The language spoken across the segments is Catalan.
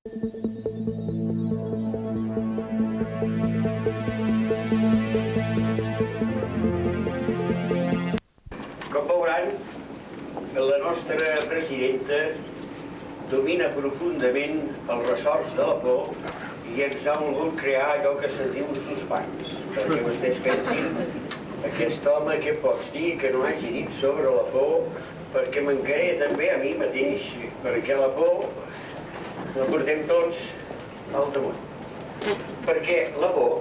Com veuran, la nostra presidenta domina profundament els ressorts de la por i ens ha volgut crear allò que se'n diu un suspens. Perquè vostès pensin, aquest home què pot dir que no hagi dit sobre la por, perquè m'encaré també a mi mateix, perquè la por la portem tots al damunt. Perquè la por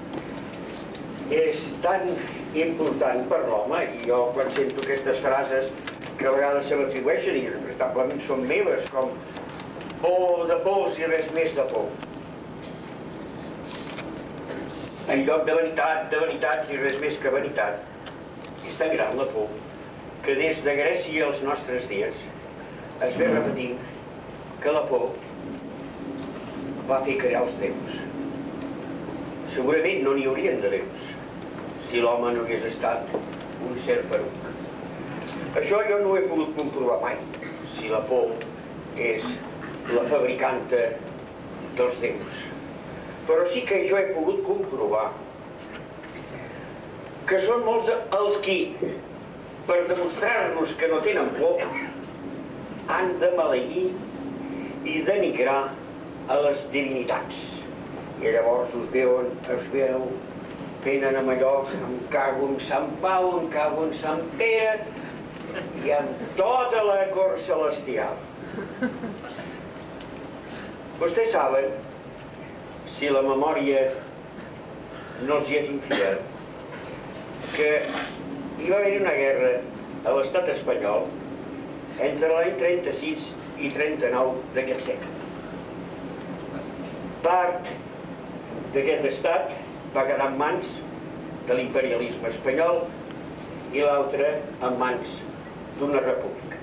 és tan important per l'home, i jo quan sento aquestes frases que a vegades se m'atribueixen i veritablement són meves, com por de pors i res més de por. En lloc de veritats i res més que veritat, és tan gran la por que des de Grècia als nostres dies es ve repetint que la por va fer crear els déus. Segurament no n'hi haurien de déus si l'home no hagués estat un ser peruc. Això jo no ho he pogut comprovar mai, si la por és la fabricanta dels déus. Però sí que jo he pogut comprovar que són molts els qui, per demostrar-nos que no tenen por, han de maleir i denigrar a les divinitats. I llavors us veu fent amb allò, em cago en Sant Pau, em cago en Sant Pere, i amb tota la cort celestial. Vostès saben, si la memòria no els hi és infidel, que hi va haver una guerra a l'estat espanyol entre l'any 36 i 39 d'aquest segle. Part d'aquest estat va quedar en mans de l'imperialisme espanyol i l'altre en mans d'una república.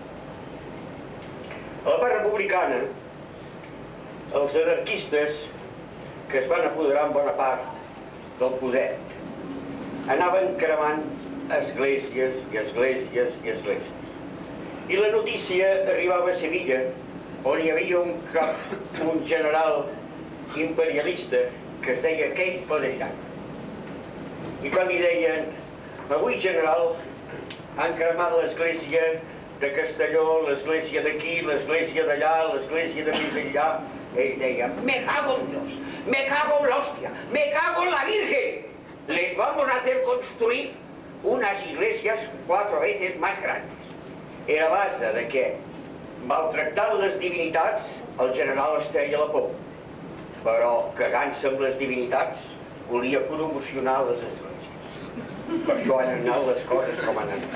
A la part republicana, els anarquistes que es van apoderar en bona part del poder anaven cremant esglésies i esglésies i esglésies. I la notícia arribava a Sevilla, on hi havia un general imperialista que es deia Kate Podellan. I quan li deien, avui general, han cremat l'església de Castelló, l'església d'aquí, l'església d'allà, l'església de més enllà, ell deia, me cago en Dios, me cago en l'hòstia, me cago en la Virgen. Les vamos a hacer construir unas iglesias 4 veces más grandes. Era a base de que, maltractant les divinitats, el general es treia la por. Però, cagant-se amb les divinitats, volia promocionar les esglésies. Per això han anat les coses com han anat.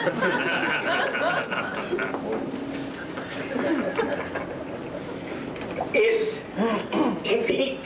És infinit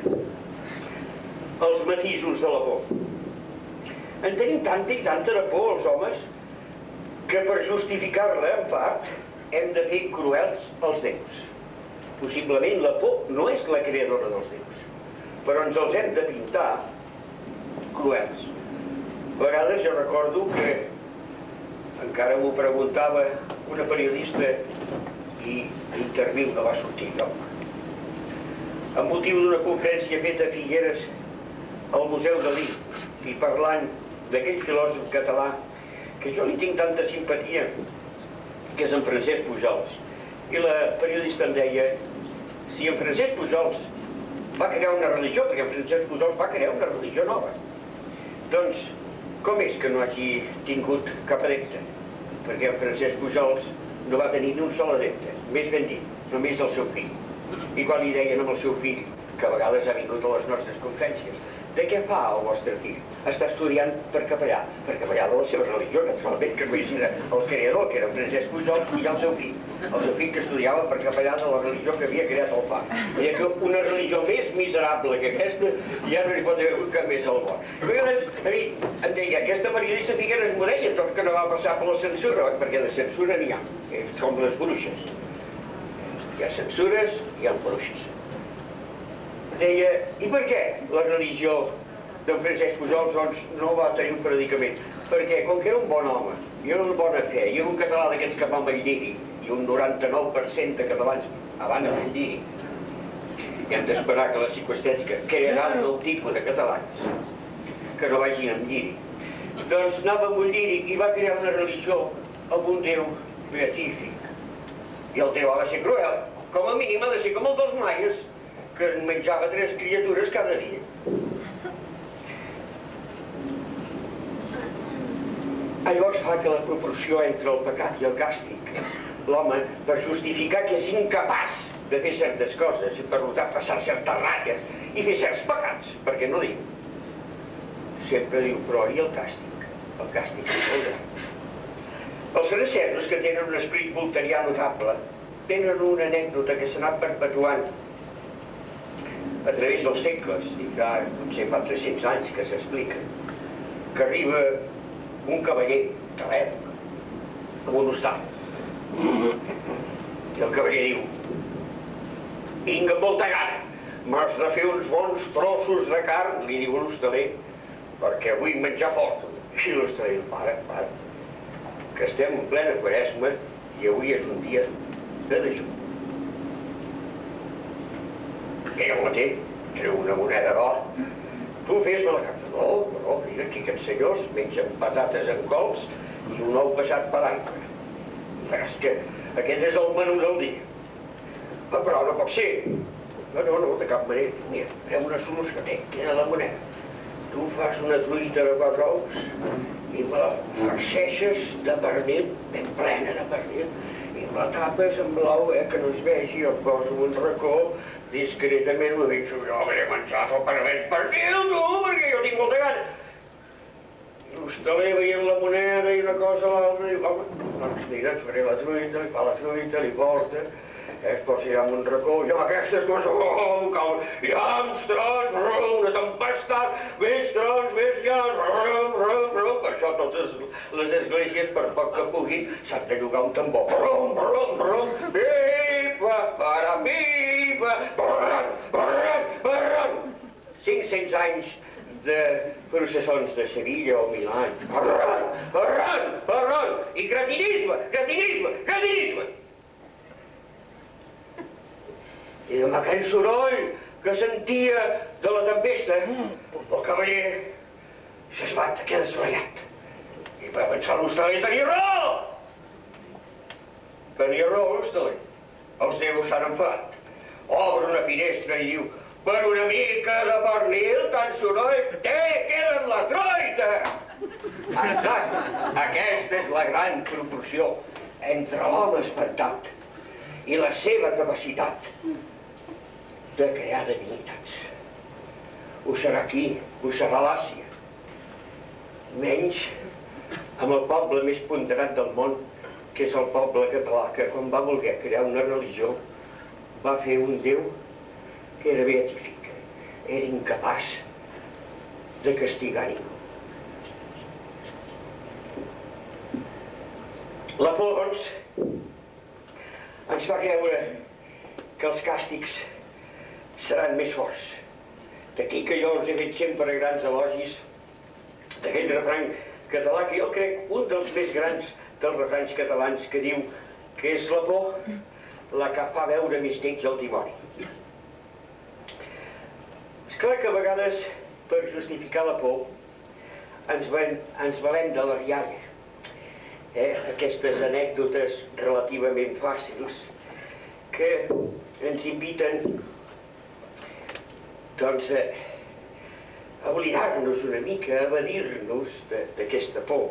els matisos de la por. En tenim tanta i tanta de por, els homes, que per justificar-la, en part, hem de fer cruels els déus. Possiblement la por no és la creadora dels déus, però ens els hem de pintar cruels. A vegades jo recordo que encara m'ho preguntava una periodista i l'interviu no va sortir enlloc. Amb motiu d'una conferència feta a Figueres al Museu Dalí i parlant d'aquell filòsof català que jo li tinc tanta simpatia, que és en Francesc Pujols. I la periodista em deia, si en Francesc Pujols va crear una religió, perquè en Francesc Pujols va crear una religió nova, doncs com és que no hagi tingut cap adepte? Perquè en Francesc Pujols no va tenir ni un sol adepte, més ben dit, només el seu fill. I quan li deien amb el seu fill, que a vegades ha vingut a les nostres conferències, de què fa el vostre fill? Està estudiant per capellà de la seva religió, naturalment, que només era el creador, que era Francesc Pujol, i el seu fill que estudiava per capellà de la religió que havia creat el pare. Deia que una religió més miserable que aquesta ja no hi pot haver hagut cap més al món. A vegades, em deia, aquesta periodista Figueres m'ho deia, tot que no va passar per la censura, perquè de censura n'hi ha, com les bruixes. Hi ha censures i hi ha bruixes. Deia, i per què la religió d'en Francesc Pujols doncs, no va tenir un predicament? Perquè com que era un bon home, i era una bona fe, i era un català d'aquests que va amb el lliri, i i un 99% de catalans van amb lliri, i hem d'esperar que la psicoestètica crearà un nou tipus de catalans que no vagin amb lliri. Doncs anava amb un lliri i va crear una religió amb un déu beatífic. I el déu ha de ser cruel. Com a mínim ha de ser com el dels maies, que menjava 3 criatures cada dia. Llavors fa que la proporció entre el pecat i el càstig, l'home, per justificar que és incapaç de fer certes coses i per tant passar certes ratlles i fer certs pecats, perquè no diu. Sempre diu, però i el càstig? El càstig és molt gran. Els francesos, que tenen un esperit volterià notable, tenen una anècdota que s'ha anat perpetuant a través dels segles, i potser fa 300 anys que s'explica, que arriba un cavaller de l'època amb un hostal. I el cavaller diu, vinga amb molta gana, m'has de fer uns bons trossos de carn, li diu l'hostaler, perquè vull menjar fort. I l'hostaler diu, para, que estem en plena Quaresma i avui és un dia de dejú. I el matí treu una moneda d'or. Tu fes-me la carta. No, mira, aquí aquests senyors mengen patates amb cols i un ou passat per aigua. Però és que aquest és el menú del dia. Però no pot ser. No, de cap manera. Mira, farem una solució. Queda la moneda. Tu fas una truita de 4 ous i me la farceixes de pernil, ben plena de pernil, i la tapes amb blau, que no es vegi, el poso en un racó, discretament m'ho dic, jo hauré menjat el pernil, tu, perquè jo tinc molta gana. I l'hostaler veient la moneda i una cosa a l'altra, diu, home, doncs mira, et faré la truita, li fa la truita, li porta, es posa ja en un racó, i amb aquestes coses, llams, trons, una tempestat, més trons, més llams, per això totes les esglésies, per poc que puguin, s'han de llogar un tambor. Pipa, para pipa, 500 anys de processons de Sevilla o Milà. I cretinisme. I amb aquell soroll que sentia de la tempesta, el cavaller s'espanta, queda desmaiat. I va pensar l'hostaler, tenia raó! Tenia raó l'hostaler. Els déus s'han enfadat. Obre una finestra i diu, per una mica de pernil, tan soroll, queda la truita! Exacte, aquesta és la gran proporció entre l'home espantat i la seva capacitat de crear divinitats. Ho serà aquí, ho serà a l'Àsia. Menys amb el poble més ponderat del món, que és el poble català, que quan va voler crear una religió va fer un déu que era beatífic, era incapaç de castigar ningú. La por, doncs, ens fa creure que els càstigs seran més forts. D'aquí que jo us he fet sempre grans elogis d'aquell refrany català, que jo crec un dels més grans dels refranys catalans, que diu que és la por la que fa veure més lleig al dimoni. És clar que a vegades, per justificar la por, ens valem de la rialla. Aquestes anècdotes relativament fàcils que ens inviten doncs a oblidar-nos una mica, a evadir-nos d'aquesta por.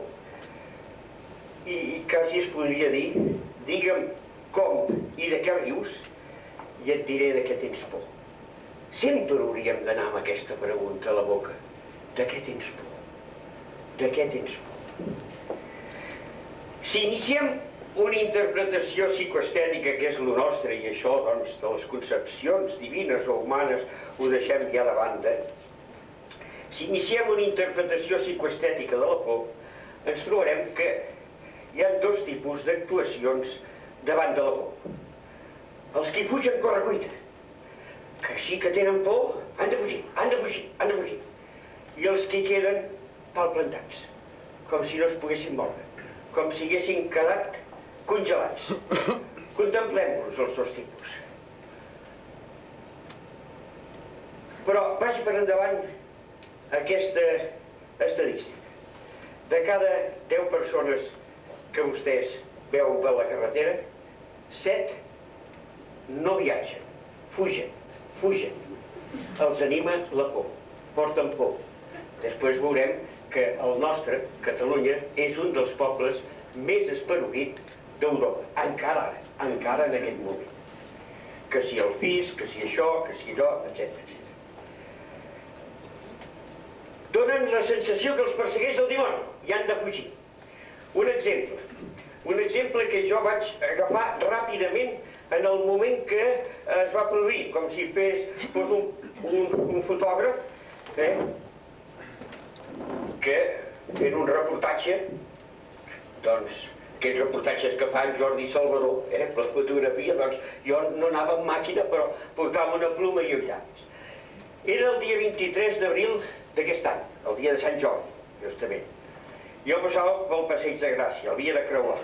I quasi es podria dir, digue'm com i de què rius i et diré de què tens por. Sempre hauríem d'anar amb aquesta pregunta a la boca. De què tens por? De què tens por? Si iniciem una interpretació psicoestètica, que és el nostre, i això, doncs, de les concepcions divines o humanes ho deixem ja de banda, si iniciem una interpretació psicoestètica de la por, ens trobarem que hi ha 2 tipus d'actuacions davant de la por. Els que hi fugen correcuita, que sí que tenen por, han de fugir. I els que hi queden palplantats, com si no es poguessin moure, com si haguessin quedat congelats. Contemplem-los, els dos tipus. Però vagi per endavant aquesta estadística. De cada 10 persones que vostès veuen per la carretera, 7 no viatgen, fugen. Els anima la por, porten por. Després veurem que el nostre, Catalunya, és un dels pobles més esparuguit d'Europa, encara en aquest moment. Que si el fisc, que si això, que si allò, etc. Donen la sensació que els persegueix el dimoni i han de fugir. Un exemple que jo vaig agafar ràpidament en el moment que es va produir, com si fos un fotògraf que fent un reportatge, doncs, aquells reportatges que fa en Jordi Salvador, la fotografia, doncs jo no anava amb màquina, però portava una pluma i un llapis. Era el dia 23 d'abril d'aquest any, el dia de Sant Jordi, justament. Jo passava pel Passeig de Gràcia, havia de creuar.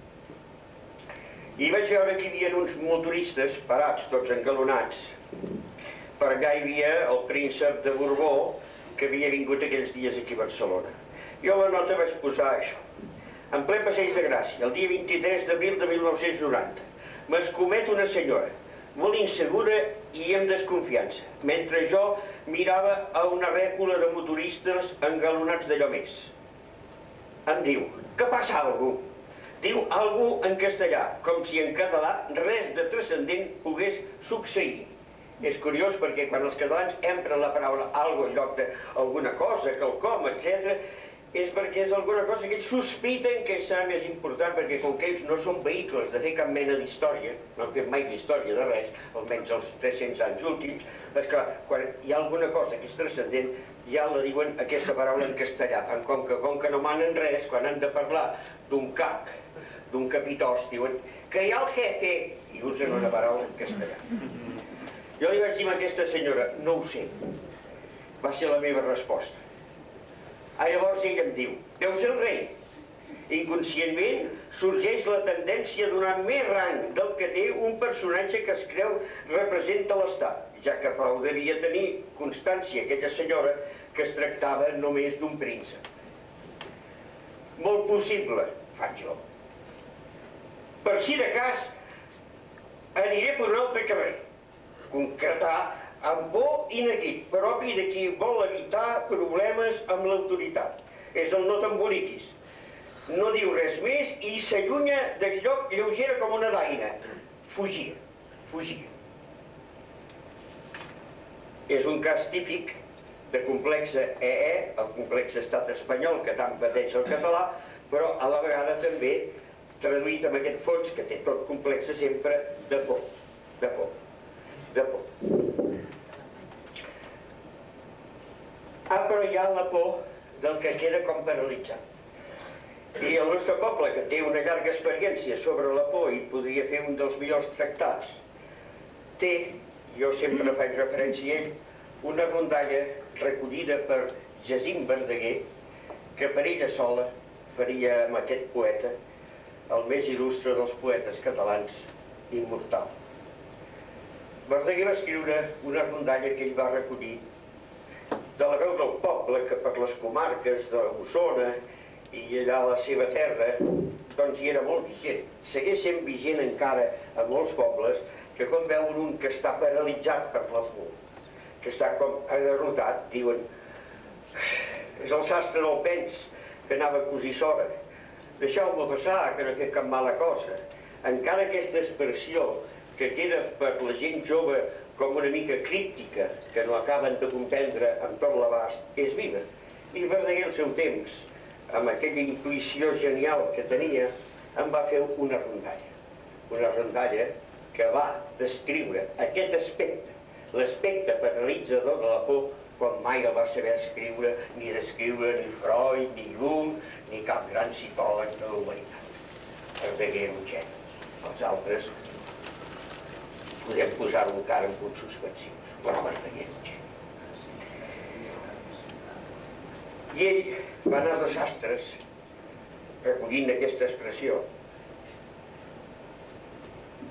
I vaig veure que hi havia uns motoristes parats, tots engalonats. Per allà hi havia el príncep de Borbó, que havia vingut aquells dies aquí a Barcelona. Jo a la nota vaig posar això. En ple Passeig de Gràcia, el dia 23 d'abril de 1990, m'escomet una senyora, molt insegura i amb desconfiança, mentre jo mirava a una rècula de motoristes engalonats d'allò més. Em diu, que passa algú? Diu algú en castellà, com si en català res de transcendent pogués succeir. És curiós perquè quan els catalans empren la paraula algo en lloc d'alguna cosa, quelcom, etc., és perquè és alguna cosa que ells sospiten que serà més important, perquè com que ells no són vehicles de fer cap mena d'història, no han fet mai d'història de res, almenys els 300 anys últims, és que quan hi ha alguna cosa que és transcendent, ja la diuen aquesta paraula en castellà. Com que no manen res, quan han de parlar d'un cap, d'un capitós, diuen que hi ha el jefe, i usen una paraula en castellà. Jo li vaig dir a aquesta senyora, no ho sé. Va ser la meva resposta. Llavors ella em diu, deu ser el rei. Inconscientment sorgeix la tendència a donar més rang del que té un personatge que es creu representa l'Estat, ja que prou devia tenir constància aquella senyora que es tractava només d'un príncep. Molt possible, faig jo. Per si de cas, aniré per un altre carrer. Concretar amb por i neguit, propi de qui vol evitar problemes amb l'autoritat. És el no t'emboliquis. No diu res més i s'allunya del lloc lleugera com una daina. Fugia. És un cas típic de complex EE, el complex estat espanyol que tant pateix el català, però a la vegada també traduït amb aquest fons que té tot complex sempre de por. Però hi ha la por del que queda com paralitzat. I el nostre poble, que té una llarga experiència sobre la por i podria fer un dels millors tractats, té, jo sempre faig referència a ell, una rondalla recollida per Jacint Verdaguer, que per ella sola faria amb aquest poeta el més il·lustre dels poetes catalans, immortal. Verdaguer va escriure una rondalla que ell va recollir de la veu del poble, que per les comarques d'Osona i allà a la seva terra, doncs hi era molt vigent. Segueix sent vigent encara a molts pobles que quan veuen un que està paralitzat per la por, que està com agarrotat, diuen és el sastre del Pens, que anava a cosir sora. Deixeu-me passar, que no he fet cap mala cosa. Encara aquesta expressió que queda per la gent jove com una mica críptica, que no acaben de comprendre amb tot l'abast, és viva. I Verdaguer al seu temps, amb aquella intuïció genial que tenia, em va fer una rondalla que va descriure aquest aspecte, l'aspecte paralitzador de la por, com mai el va saber escriure, ni descriure ni Freud, ni Jung, ni cap gran psicòleg de la humanitat. Verdaguer era un geni. Els altres podem posar-ho encara en punts suspensius, però Verdaguer era un geni. I ell va anar a dos sastres recollint aquesta expressió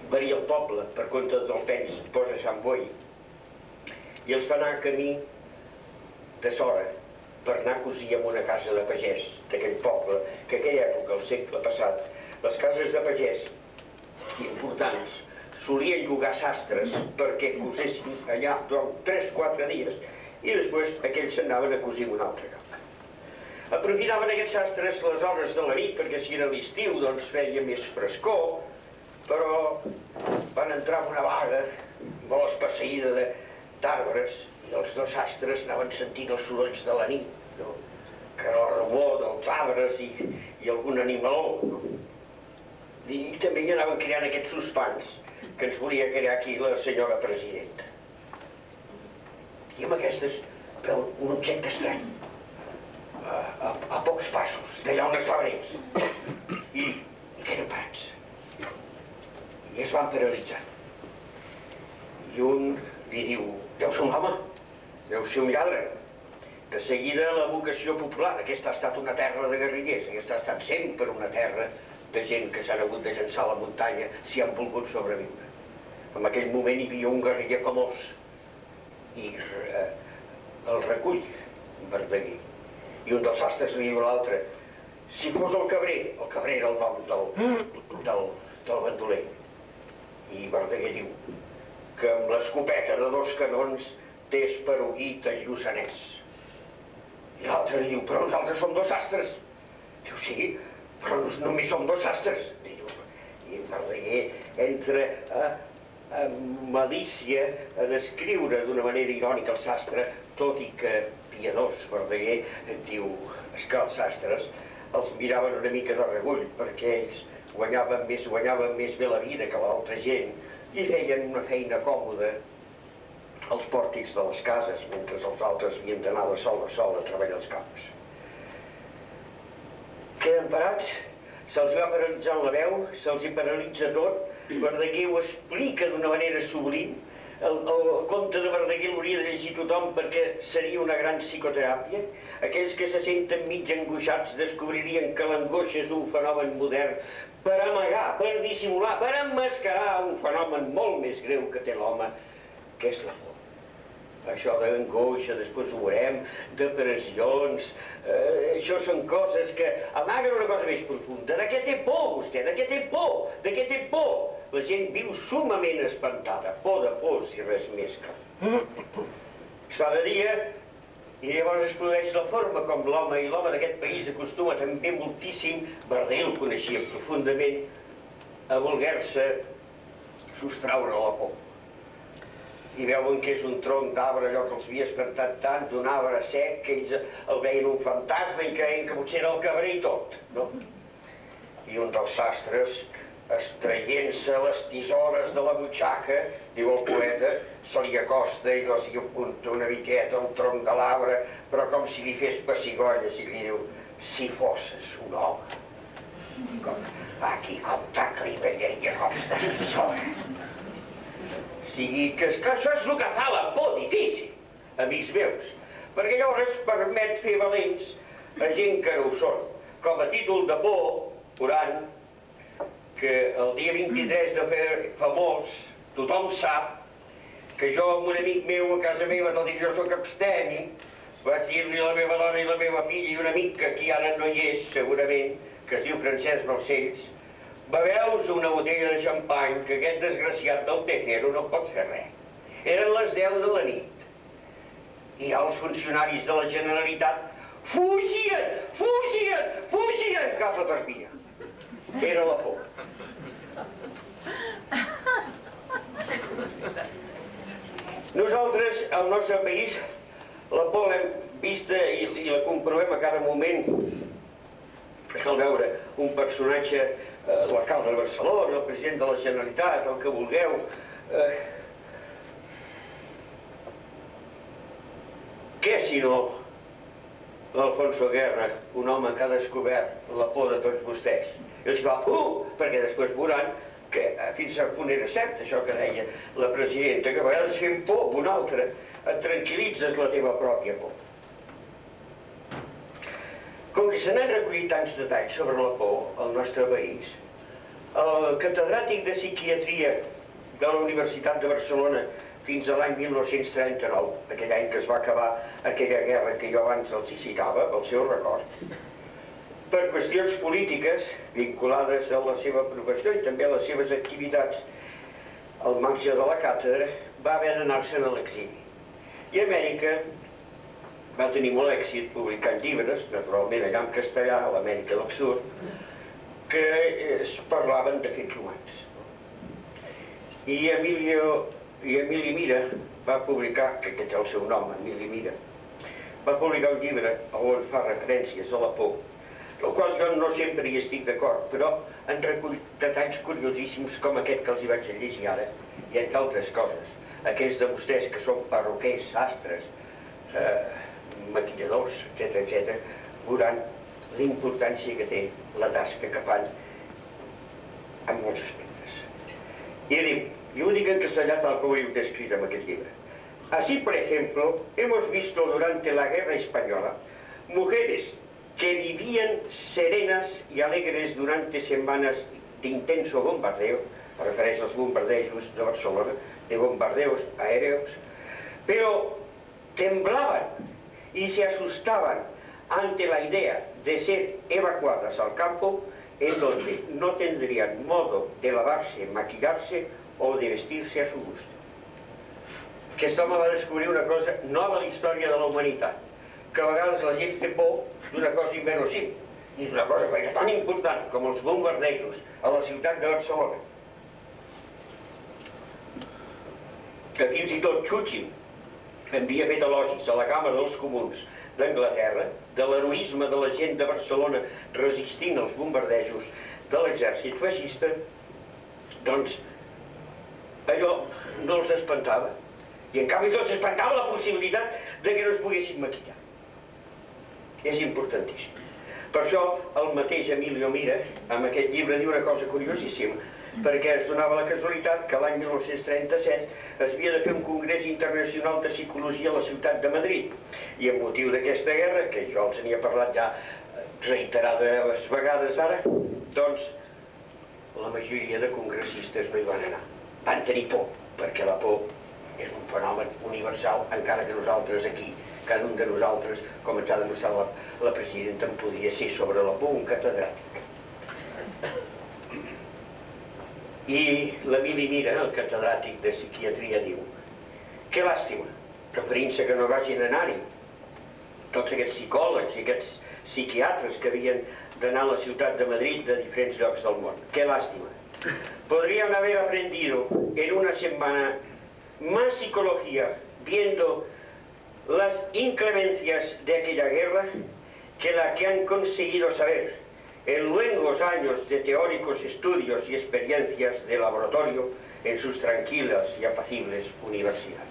varia el poble, per compte del temps posa Sant Boi, i els fa anar camí de Sora per anar a cosir en una casa de pagès d'aquell poble, que en aquella època, al segle passat, les cases de pagès importants solien llogar sastres perquè cosessin allà durant 3-4 dies i després aquells s'anaven a cosir una altra casa. Aprofitaven aquests sastres les hores de la nit perquè si era l'estiu doncs feia més frescor, però van entrar en una vaga molt espesseïda d'arbres i els dos sastres anaven sentint els sorolls de la nit, que era la remor dels arbres i algun animaló. I també hi anaven creant aquests suspans que ens volia crear aquí la senyora presidenta. I amb aquestes veu un objecte estrany, a pocs passos, d'allà on estaven ells, i queden parats. I es van paralitzar. I un li diu, deu ser un home, deu ser un lladre. De seguida la vocació popular, aquesta ha estat una terra de guerrillers, aquesta ha estat sempre una terra de gent que s'han hagut de llançar a la muntanya si han volgut sobreviure. En aquell moment hi havia un guerriller famós i el recull Verdaguer. I un dels sastres li diu a l'altre, si fos el cabrer era el nom del bandoler. I Verdaguer diu que amb l'escopeta de 2 canons té esparuguit el Lluçanès. I l'altre li diu, però nosaltres som 2 sastres. Diu, sí, però només som 2 sastres. I Verdaguer entra a malícia a descriure d'una manera irònica el sastre, tot i que piadós Verdaguer diu que els sastres els miraven una mica de regull perquè ells guanyaven més bé la vida que l'altra gent i feien una feina còmoda als pòrtics de les cases, mentre els altres havien d'anar de sol a sol a treballar als camps. Queden parats, se'ls va paralitzar la veu, se'ls hi paralitza tot. Verdaguer ho explica d'una manera sublim. El conte de Verdaguer l'hauria de llegir tothom perquè seria una gran psicoteràpia. Aquells que se senten mig angoixats descobririen que l'angoixa és un fenomen modern per amagar, per dissimular, per emmascarar un fenomen molt més greu que té l'home, que és la por. Això d'angoixa, després ho veurem, depressions, això són coses que amaguen una cosa més profunda. De què té por vostè? De què té por? De què té por? La gent viu sumament espantada, por de pors i res més que. Es fa de dia i llavors es produeix la forma com l'home i l'home d'aquest país acostuma també moltíssim, Verdaguer el coneixia profundament, a voler-se sostraure la por. I veuen que és un tronc d'arbre, allò que els havia espantat tant, d'un arbre sec, que ells el veien un fantasma i creien que potser era el cabrer i tot, no? I un dels sastres, extraient-se les tisores de la butxaca, diu el poeta, se li acosta i els hi apunta una miqueta al tronc de l'arbre, però com si li fes pessigolles i li diu, si fosses un home, aquí com t'acribellaria aquestes tisores. O sigui que això és el que fa la por difícil, amics meus, perquè llavors permet fer valents a gent que no ho són. Com a títol de por, Urant, que el dia 23 de febrer famós, tothom sap que jo amb un amic meu a casa meva, tot i que jo soc abstemi, vaig dir-li a la meva dona i la meva filla i un amic que aquí ara no hi és, segurament, que es diu Francesc Balcells, beveu-vos una botella de xampany que aquest desgraciat del Tejero no pot fer res. Eren les 10 de la nit i els funcionaris de la Generalitat fugien cap a Perpinyà. Era la por. Nosaltres, al nostre país, la por l'hem vista i la comprovem a cada moment. Cal veure un personatge, l'alcalde de Barcelona, el president de la Generalitat, el que vulgueu. Què si no l'Alfonso Guerra, un home que ha descobert la por de tots vostès? I els fa, perquè després veuran que fins a punt era cert això que deia la presidenta, que a vegades fent por a un altre et tranquil·litzes la teva pròpia por. Com que se n'han recollit tants detalls sobre la por al nostre país, El catedràtic de psiquiatria de la Universitat de Barcelona fins a l'any 1939, aquell any que es va acabar aquella guerra que jo abans els citava, el seu record, per qüestions polítiques vinculades a la seva professió i també a les seves activitats al marge de la càtedra, va haver d'anar-se'n a l'exili. I a Amèrica va tenir molt èxit publicant llibres, naturalment allà en castellà, a l'Amèrica del Sud, que es parlaven de fets humans. I Emili Mira va publicar, que aquest és el seu nom, Emili Mira, va publicar un llibre on fa referències a la por, el qual jo no sempre hi estic d'acord, però han recollit detalls curiosíssims com aquest que els hi vaig llegir ara, i entre altres coses. Aquells de vostès que són perruquers, sastres, maquilladors, etc., veuran la importància que té la tasca que fan en molts aspectes. Y digo, yo digo en castellano tal como yo descrito en aquel libro. Así, por ejemplo, hemos visto durante la Guerra Española mujeres que vivían serenas y alegres durante semanas de intenso bombardeo, a referencia a los bombardeos de Barcelona, de bombardeos aéreos, pero temblaban y se asustaban ante la idea de ser evacuadas al campo, en donde no tendrían modo de lavarse, maquillarse o de vestirse a su gusto. Aquest home va descobrir una cosa nova a la història de la humanitat, que a vegades la gent té por d'una cosa inverossímil, i d'una cosa que era tan important com els bombardejos a la ciutat de Barcelona, que fins i tot Churchill havia fet elogis a la Càmera dels Comuns d'Anglaterra de l'heroisme de la gent de Barcelona resistint als bombardejos de l'exèrcit feixista. Doncs allò no els espantava, i en canvi els espantava la possibilitat de que no es poguessin maquillar. És importantíssim. Per això el mateix Emilio Mira en aquest llibre diu una cosa curiosíssima, perquè es donava la casualitat que l'any 1937 es havia de fer un congrés internacional de psicologia a la ciutat de Madrid, i amb motiu d'aquesta guerra, que jo els n'hi he parlat ja reiterades vegades ara, doncs la majoria de congressistes no hi van anar. Van tenir por, perquè la por és un fenomen universal, encara que nosaltres aquí, cada un de nosaltres, com ens ha demostrat la presidenta, en podria ser sobre la por un catedràtic. I l'Emili Mira, el catedràtic de psiquiatria, diu: que làstima, referint-se que no vagin a anar-hi tots aquests psicòlegs i aquests psiquiatres que havien d'anar a la ciutat de Madrid de diferents llocs del món. Que lástima. Podrían haber aprendido en una semana más psicología viendo las inclemencias de aquella guerra que la que han conseguido saber en luengos años de teóricos estudios y experiencias de laboratorio en sus tranquilas y apacibles universidades.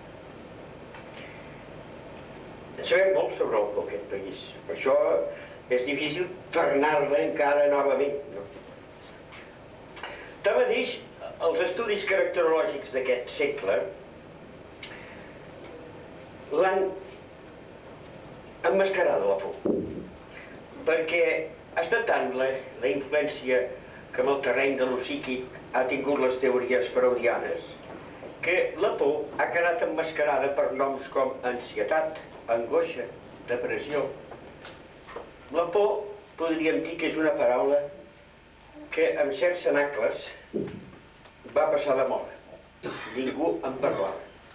En sabem molt sobre aquest país, per això és difícil tornar-la encara novament. Tanmateix, els estudis caracterològics d'aquest segle l'han emmascarada la por, perquè ha estat tant la influència que en el terreny de lo psíquic ha tingut les teories freudianes, que la por ha quedat emmascarada per noms com ansietat, angoixa, depressió. La por podríem dir que és una paraula que amb certs cenacles va passar de moda. Ningú en parlava.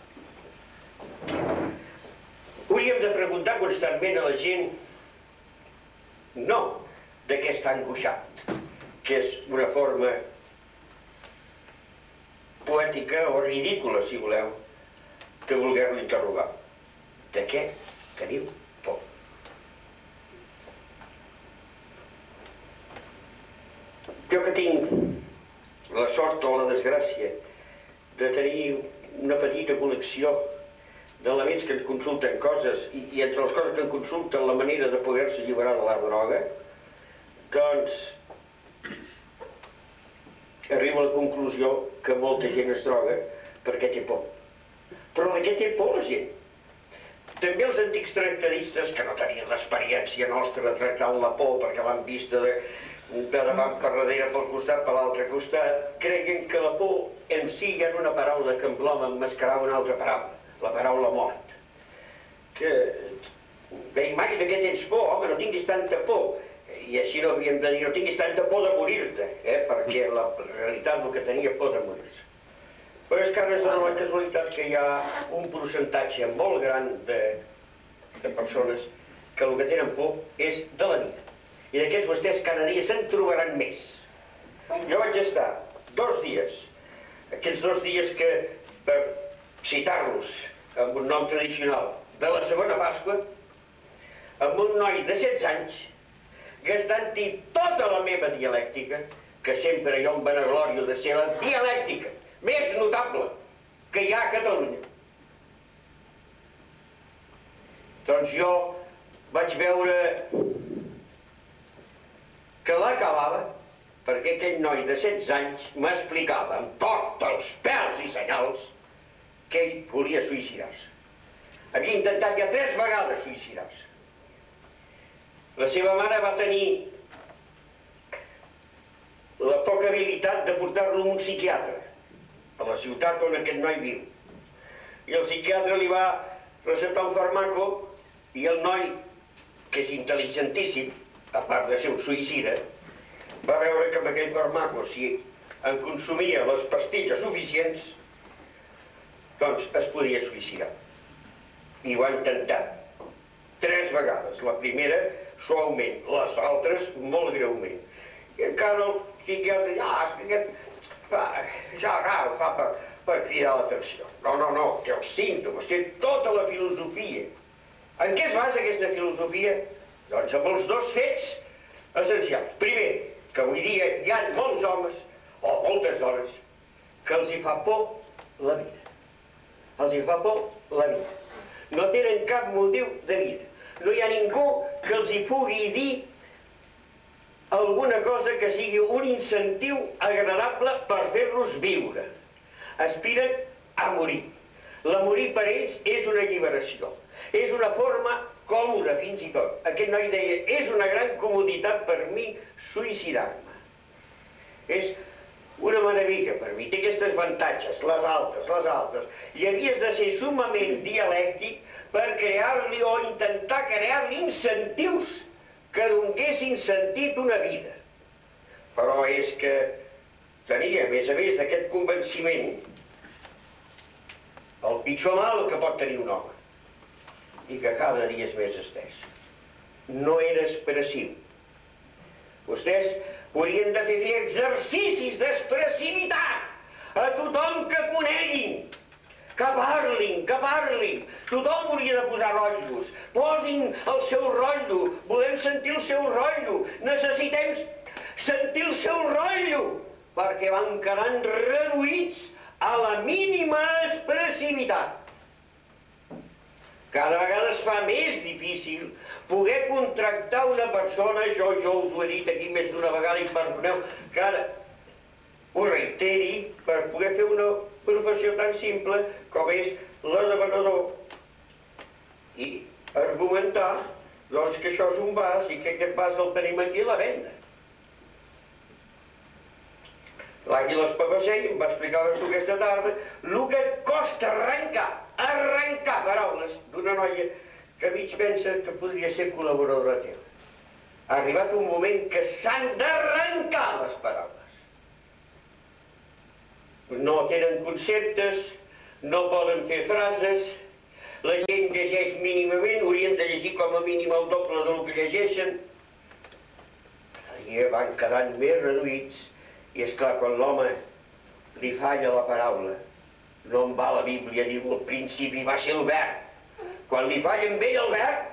Hauríem de preguntar constantment a la gent no de què està angoixat, que és una forma poètica o ridícula, si voleu, de voler-lo interrogar. De què teniu por? Jo que tinc la sort o la desgràcia de tenir una petita col·lecció d'elements que ens consulten coses, i entre les coses que em consulten la manera de poder-se alliberar de la droga, doncs arribo a la conclusió que molta gent es droga perquè té por. Però de què té por la gent? També els antics tractadistes, que no tenien l'experiència nostra de tractar la por perquè l'han vista davant per darrere, pel costat, per l'altre costat, creien que la por en si era una paraula que amb l'home emmascarava una altra paraula, la paraula mort. Que deia, mai de què tens por? Home, no tinguis tanta por. I així no havíem de dir, no tinguis tanta por de morir-te, perquè la realitat el que tenia por de morir-se. Però és que ara es dona la casualitat que hi ha un percentatge molt gran de persones que el que tenen por és de la vida. I d'aquests vostès cada dia se'n trobaran més. Jo vaig estar 2 dies, aquests 2 dies que, per citar-los amb un nom tradicional, de la segona Pasqua, amb un noi de 16 anys, gastant-hi tota la meva dialèctica, que sempre jo em vanaglorio de ser la dialèctica més notable que hi ha a Catalunya. Doncs jo vaig veure que l'acabava perquè aquell noi de 16 anys m'explicava amb tots els pèls i senyals que ell volia suïcidar-se. Havia intentat ja 3 vegades suïcidar-se. La seva mare va tenir la poca habilitat de portar-lo a un psiquiatre a la ciutat on aquest noi viu. I el psiquiatre li va receptar un farmaco i el noi, que és intel·ligentíssim, a part de ser un suïcida, va veure que amb aquell farmaco, si en consumia les pastilles suficients, doncs es podia suïcidar. I ho va intentar 3 vegades. La primera suaument, les altres molt greument. I encara el psiquiatre ja fa per cridar l'atenció. No, té els símptomes, té tota la filosofia. En què es basa aquesta filosofia? Doncs amb els 2 fets essencials. Primer, que avui dia hi ha molts homes, o moltes dones, que els hi fa por la vida. Els hi fa por la vida. No tenen cap motiu de vida. No hi ha ningú que els hi pugui dir alguna cosa que sigui un incentiu agradable per fer-los viure. Aspiren a morir. La morir per ells és una alliberació. És una forma còmoda, fins i tot. Aquest noi deia, és una gran comoditat per mi suïcidar-me. És una meravella per mi, té aquests avantatges, les altres. I havies de ser sumament dialèctic per crear-li o intentar crear-li incentius que donguessin sentit una vida. Però és que tenia, a més d'aquest convenciment, el pitjor mal que pot tenir un home, i que cada dia és més estès. No era expressiu. Vostès haurien de fer exercicis d'expressivitat a tothom que coneguin, que parlin. Tothom hauria de posar rotllos. Posin el seu rotllo. Volem sentir el seu rotllo. Necessitem sentir el seu rotllo, perquè van quedant reduïts a la mínima expressivitat. Cada vegada es fa més difícil poder contractar una persona, jo us ho he dit aquí més d'una vegada i perdoneu que ara ho reiteri, per poder fer una professió tan simple com és la de venedor i argumentar doncs que això és un vas i que aquest vas el tenim aquí a la venda. L'Àngel Espavacell em va explicar aquesta tarda el que costa arrencar paraules d'una noia que mig pensa que podria ser col·laboradora teva. Ha arribat un moment que s'han d'arrencar les paraules. No tenen conceptes, no poden fer frases, la gent llegeix mínimament, haurien de llegir com a mínim el doble del que llegeixen. Cada dia van quedant més reduïts. I és clar, quan l'home li falla la paraula, no en va la Bíblia, diu, al principi va ser el verb. Quan li falla amb ell el verb,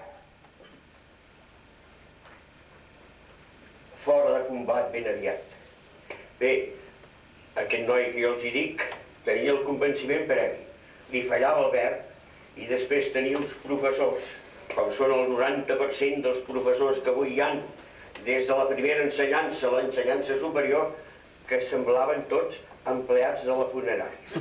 fora de combat ben aviat. Bé, aquest noi que jo els hi dic, tenia el convenciment previ. Li fallava el verb i després tenia uns professors, com són el 90% dels professors que avui hi ha, des de la primera ensenyança a l'ensenyança superior, que semblaven tots empleats de la funerària.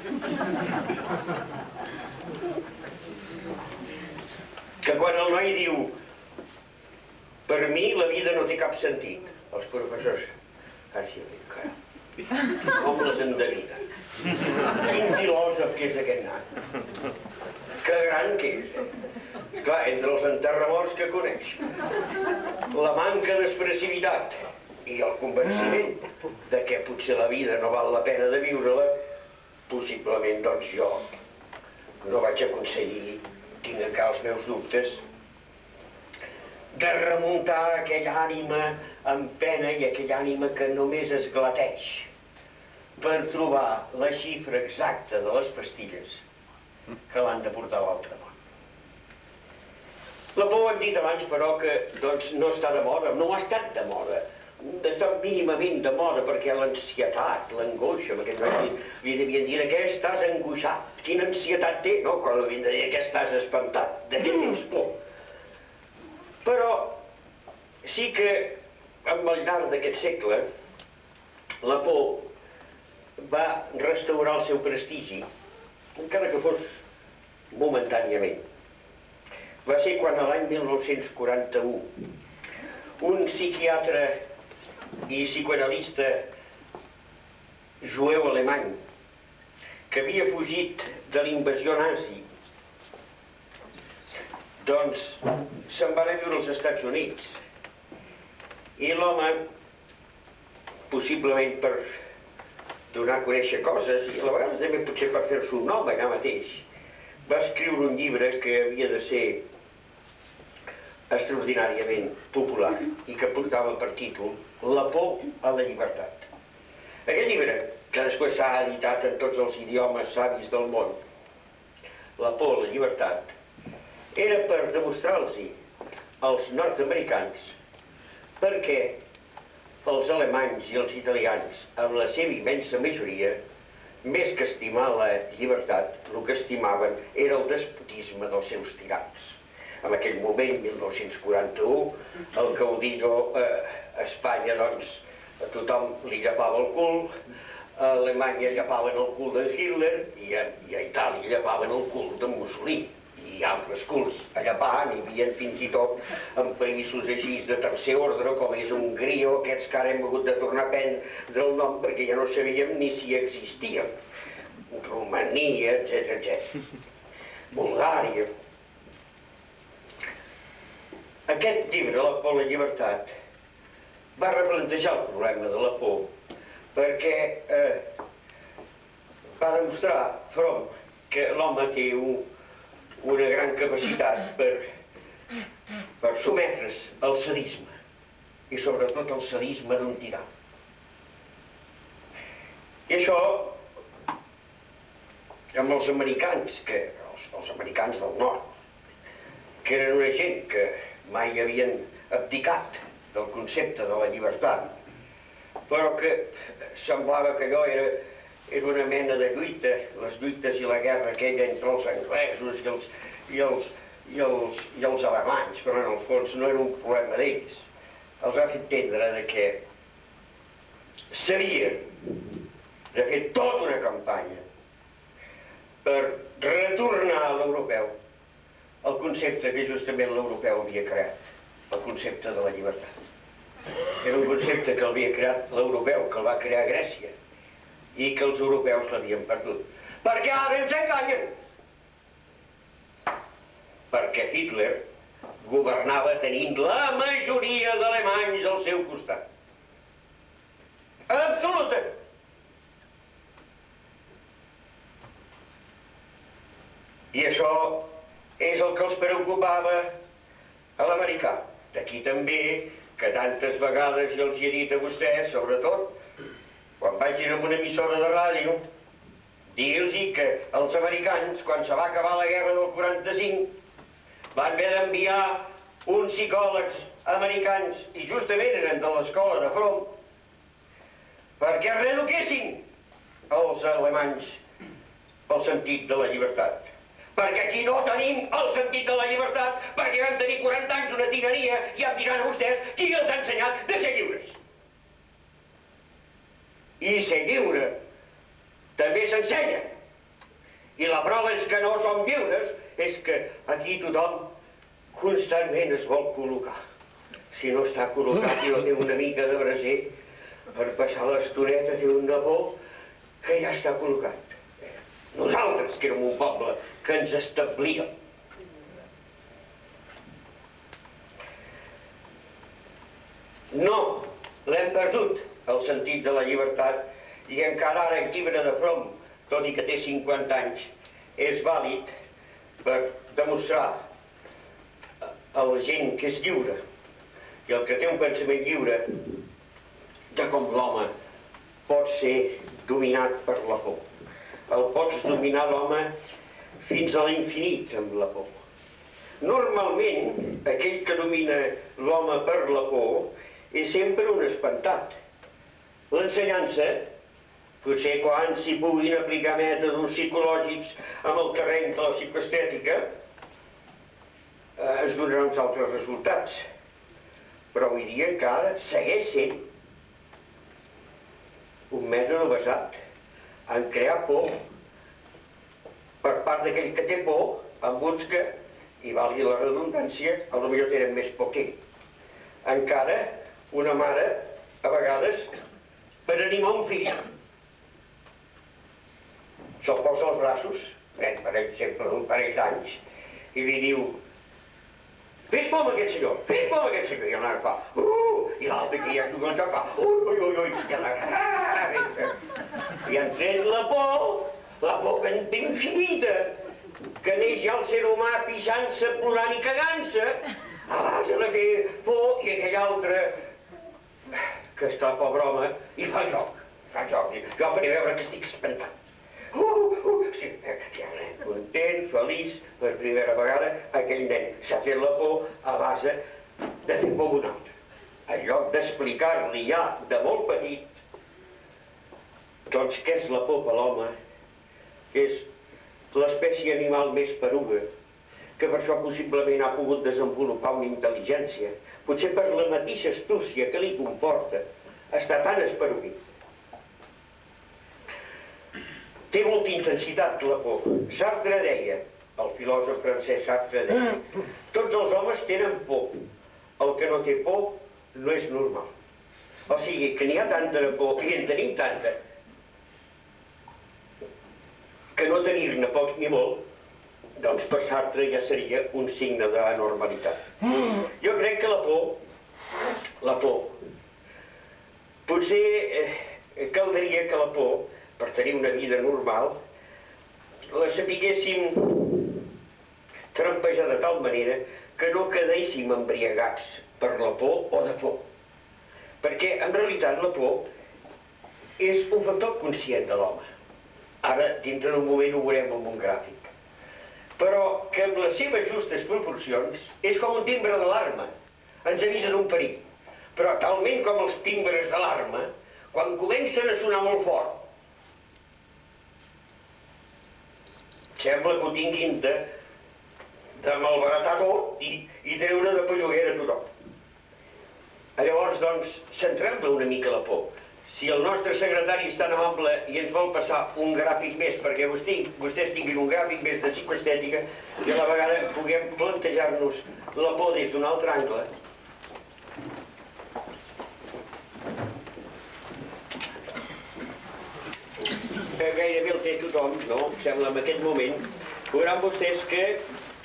Que quan el noi diu per mi la vida no té cap sentit, Els professors, així ho dic, cara, com les endevinen. Quin filòsof que és aquest nan. Que gran que és, Esclar, entre els enterramorts que coneix, la manca d'expressivitat i el convenciment de que potser la vida no val la pena de viure-la, possiblement, doncs, jo no vaig aconseguir, tinc encara els meus dubtes, de remuntar aquella ànima en pena i aquella ànima que només es glateix per trobar la xifra exacta de les pastilles que l'han de portar a l'altre món. La por, hem dit abans, però, que doncs, no està de moda, no ha estat de moda. Està mínimament de moda perquè l'ansietat, l'angoixa, perquè li devien dir de què estàs angoixat, quina ansietat té, no? Quan li havien de dir de què estàs espantat, de què tens por. Però sí que, amb el llarg d'aquest segle, la por va restaurar el seu prestigi, encara que fos momentàniament. Va ser quan l'any 1941 un psiquiatre i psicoanalista jueu alemany que havia fugit de l'invasió nazi, doncs se'n va anar a viure als Estats Units. I l'home, possiblement per donar a conèixer coses, i a la vegada també potser per fer-se un nom allà mateix, va escriure un llibre que havia de ser extraordinàriament popular i que portava per títol La por a la llibertat. Aquest llibre, que després s'ha editat en tots els idiomes savis del món, La por a la llibertat, era per demostrar-los als nord-americans perquè els alemanys i els italians, amb la seva immensa majoria, més que estimar la llibertat, el que estimaven era el despotisme dels seus tirans. En aquell moment, 1941, el caudillo a Espanya, doncs, a tothom li llapava el cul, a Alemanya llapaven el cul d'en Hitler i a Itàlia llapaven el cul d'en Mussolini. I altres culs a llapar n'hi havia fins i tot en països així de tercer ordre, com és Hongria, aquests que ara hem hagut de tornar a prendre el nom perquè ja no sabíem ni si existien. Romania, etc. Bulgària. Aquest llibre, La por a la llibertat, va replantejar el problema de la por perquè va demostrar Fromm que l'home té una gran capacitat per sotmetre's al sadisme i sobretot al sadisme d'un tirà. I això, amb els americans, els americans del nord, que eren una gent que mai havien abdicat del concepte de la llibertat, però que semblava que allò era una mena de lluita, les lluites i la guerra aquella entre els anglesos i els alemanys, però en el fons no era un problema d'ells. Els va fer entendre que s'havia de fer tota una campanya per retornar a l'europeu el concepte que justament l'europeu havia creat, el concepte de la llibertat. Era un concepte que l'havia creat l'europeu, que el va crear Grècia, i que els europeus l'havien perdut. Perquè ara ens enganyen! Perquè Hitler governava tenint la majoria d'alemanys al seu costat. Absoluta! I això és el que els preocupava a l'americà. D'aquí també que tantes vegades jo els hi he dit a vostès, sobretot, quan vagin a una emissora de ràdio, dir-los que els americans, quan se va acabar la guerra del 45, van haver d'enviar uns psicòlegs americans, i justament eren de l'escola de Fromm, perquè reeduquessin els alemanys pel sentit de la llibertat. Perquè aquí no tenim el sentit de la llibertat, perquè vam tenir 40 anys una tirania i em diran a vostès qui els ha ensenyat de ser lliures. I ser lliure també s'ensenya. I la prova és que no som lliures, és que aquí tothom constantment es vol col·locar si no està col·locat i no té una mica de braser, per passar l'estoneta té una por que ja està col·locat. Nosaltres, que érem un poble que ens establíem. No, l'hem perdut, el sentit de la llibertat, i encara ara el llibre de Fromm, tot i que té 50 anys, és vàlid per demostrar a la gent que és lliure i el que té un pensament lliure de com l'home pot ser dominat per la por. El pots dominar l'home fins a l'infinit amb la por. Normalment, aquell que domina l'home per la por és sempre un espantat. L'ensenyança, potser quan s'hi puguin aplicar mètodes psicològics amb el terreny de la psicoestètica, es donaran uns altres resultats. Però avui dia encara segueix sent un mètode basat en crear por per part d'aquell que té por, amb uns que, i valgui la redundància, potser tenen més por que ell. Encara una mare, a vegades, per animar un fill, se'l posa als braços, pren per exemple un parell d'anys, i li diu: fes por amb aquest senyor, fes por amb aquest senyor. I el nen fa, i l'altre que ja juga a fa, ui, i el nen, i han tret la por que en té infinita, que neix ja el ser humà pixant-se, plorant i cagant-se, a base de fer por, i aquell altre, que està pobre home, i fa joc, jo per veure que estic espantat. Sí, content, feliç, per primera vegada, aquell nen s'ha fet la por a base de fer por un altre. En lloc d'explicar-li ja de molt petit, doncs què és la por per l'home? És l'espècie animal més peruga, que per això possiblement ha pogut desenvolupar una intel·ligència, potser per la mateixa astúcia que li comporta, està tan esperuguit. Té molta intensitat la por. Sartre deia, el filòsof francès Sartre deia, tots els homes tenen por. El que no té por no és normal. O sigui, que n'hi ha tanta de por, i en tenim tanta, que no tenir-ne poc ni molt, doncs per Sartre ja seria un signe d'anormalitat. Jo crec que la por, potser caldria que la por, per tenir una vida normal, la sapiguéssim trampejar de tal manera que no quedéssim embriagats per la por o de por. Perquè, en realitat, la por és un factor conscient de l'home. Ara, dintre d'un moment, ho veurem amb un gràfic. Però que amb les seves justes proporcions és com un timbre d'alarma. Ens avisa d'un perill. Però talment com els timbres d'alarma, quan comencen a sonar molt fort, sembla que ho tinguin de malbaratar tot i treure de pelluguera a tothom. Llavors, doncs, centrem-la una mica la por. Si el nostre secretari és tan amable i ens vol passar un gràfic més perquè vostès tinguin un gràfic més de psicoestètica i a la vegada puguem plantejar-nos la por des d'un altre angle. Gairebé el té tothom, no? Sembla en aquest moment. Veuran vostès que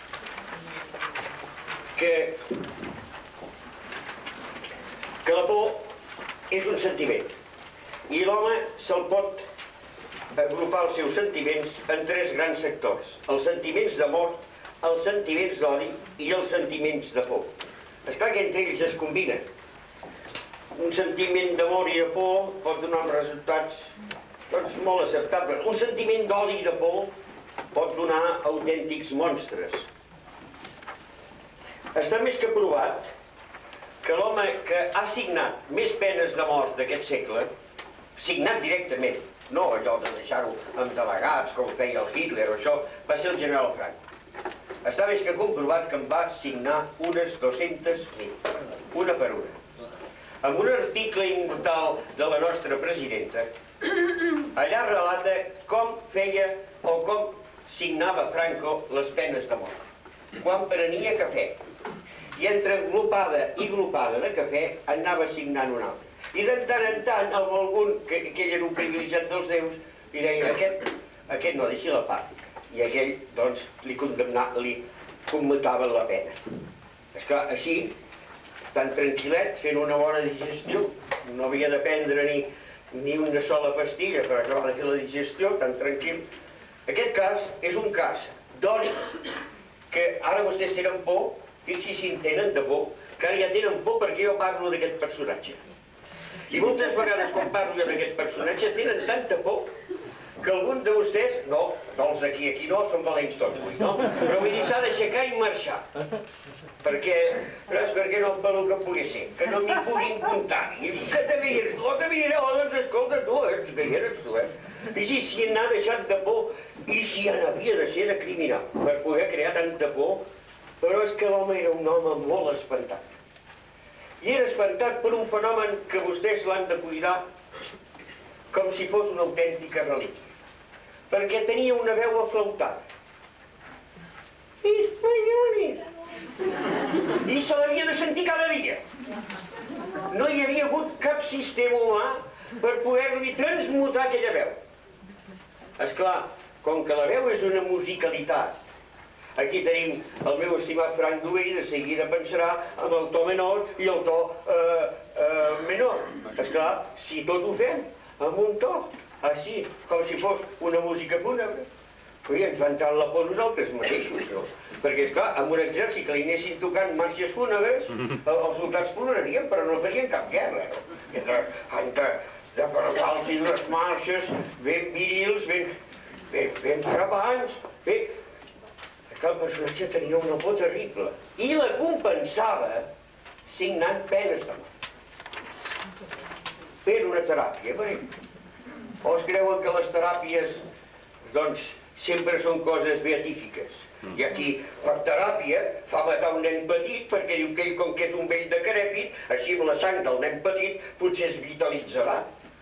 la por és un sentiment. I l'home se'l pot agrupar els seus sentiments en tres grans sectors. Els sentiments d'amor, els sentiments d'odi i els sentiments de por. Esclar que entre ells es combinen. Un sentiment d'amor i de por pot donar uns resultats molt acceptables. Un sentiment d'odi i de por pot donar autèntics monstres. Està més que provat que l'home que ha signat més penes de mort d'aquest segle, signat directament, no allò de deixar-ho amb delegats com feia el Hitler o això, va ser el general Franco. Està més que comprovat que en va signar unes 200.000, una per una. En un article immortal de la nostra presidenta, allà relata com feia o com signava Franco les penes de mort, quan prenia cafè. i entre glopada i glopada de cafè anava signant un altre. I de tant en tant, algun, que ell era un privilegiat dels déus, li deia, aquest no deixi la pàrtica. I aquell, doncs, li commutaven la pena. Esclar, així, tan tranquil·let, fent una bona digestió, no havia de prendre ni una sola pastilla per acabar de fer la digestió, tan tranquil. Aquest cas és un cas d'oli que ara vostès tenen por, fixi si en tenen de por, que ara ja tenen por perquè jo parlo d'aquest personatge. I moltes vegades quan parlo d'aquest personatge tenen tanta por que algun de vostès, no els d'aquí, aquí no, són valents tots avui, no? Però vull dir, s'ha d'aixecar i marxar. Perquè no el pel que pugui ser, que no m'hi puguin comptar. I que també hi eres, doncs escolta tu, que hi eres tu, I si n'ha deixat de por, i si n'havia de ser de criminal, per poder crear tanta por, però és que l'home era un home molt espantat. I era espantat per un fenomen que vostès l'han de cuidar com si fos una autèntica relíquia. Perquè tenia una veu aflautada. I se l'havia de sentir cada dia. No hi havia hagut cap sistema humà per poder-li transmutar aquella veu. Esclar, com que la veu és una musicalitat, aquí tenim el meu estimat Frank Dubé, de seguida pensarà amb el to menor i el to menor. Esclar, si tot ho fem amb un to, així, com si fos una música fúnebre, ens va entrar la por nosaltres mateixos, no? Perquè, esclar, amb un exèrcit que li anessin tocant marxes fúnebres, els soldats plorarien, però no farien cap guerra, no? Han de preparar-los unes marxes ben virils, ben trepants, que el personatge tenia una por terrible i la compensava signant penes de mort. Fent una teràpia, per exemple. O es creuen que les teràpies, doncs, sempre són coses beatífiques. I aquí, per teràpia, fa matar un nen petit perquè diu que ell, com que és un vell decrèpit, així amb la sang del nen petit, potser es vitalitzarà.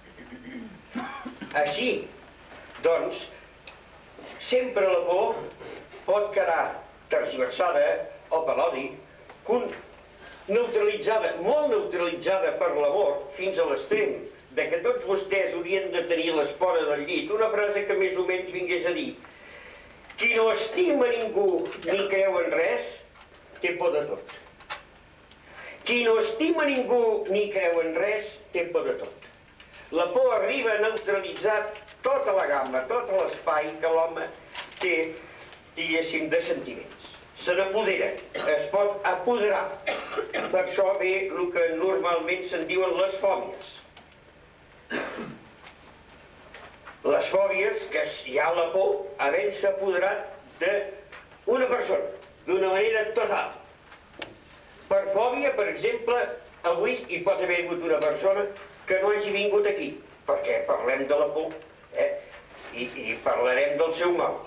Així, doncs, sempre la por pot quedar tergiversada o per l'odi, neutralitzada, molt neutralitzada per l'amor, fins a l'extrem de que tots vostès haurien de tenir l'espora del llit, una frase que més o menys vingués a dir: qui no estima ningú ni creu en res, té por de tot. Qui no estima ningú ni creu en res, té por de tot. La por arriba a neutralitzar tota la gamma, tot l'espai que l'home té, diguéssim, de sentiments. Se n'apodera, es pot apoderar. Per això ve el que normalment se'n diuen les fòbies. Les fòbies, que hi ha la por havent-se apoderat d'una persona, d'una manera total. Per fòbia, per exemple, avui hi pot haver hagut una persona que no hagi vingut aquí, perquè parlem de la por, i parlarem del seu mal.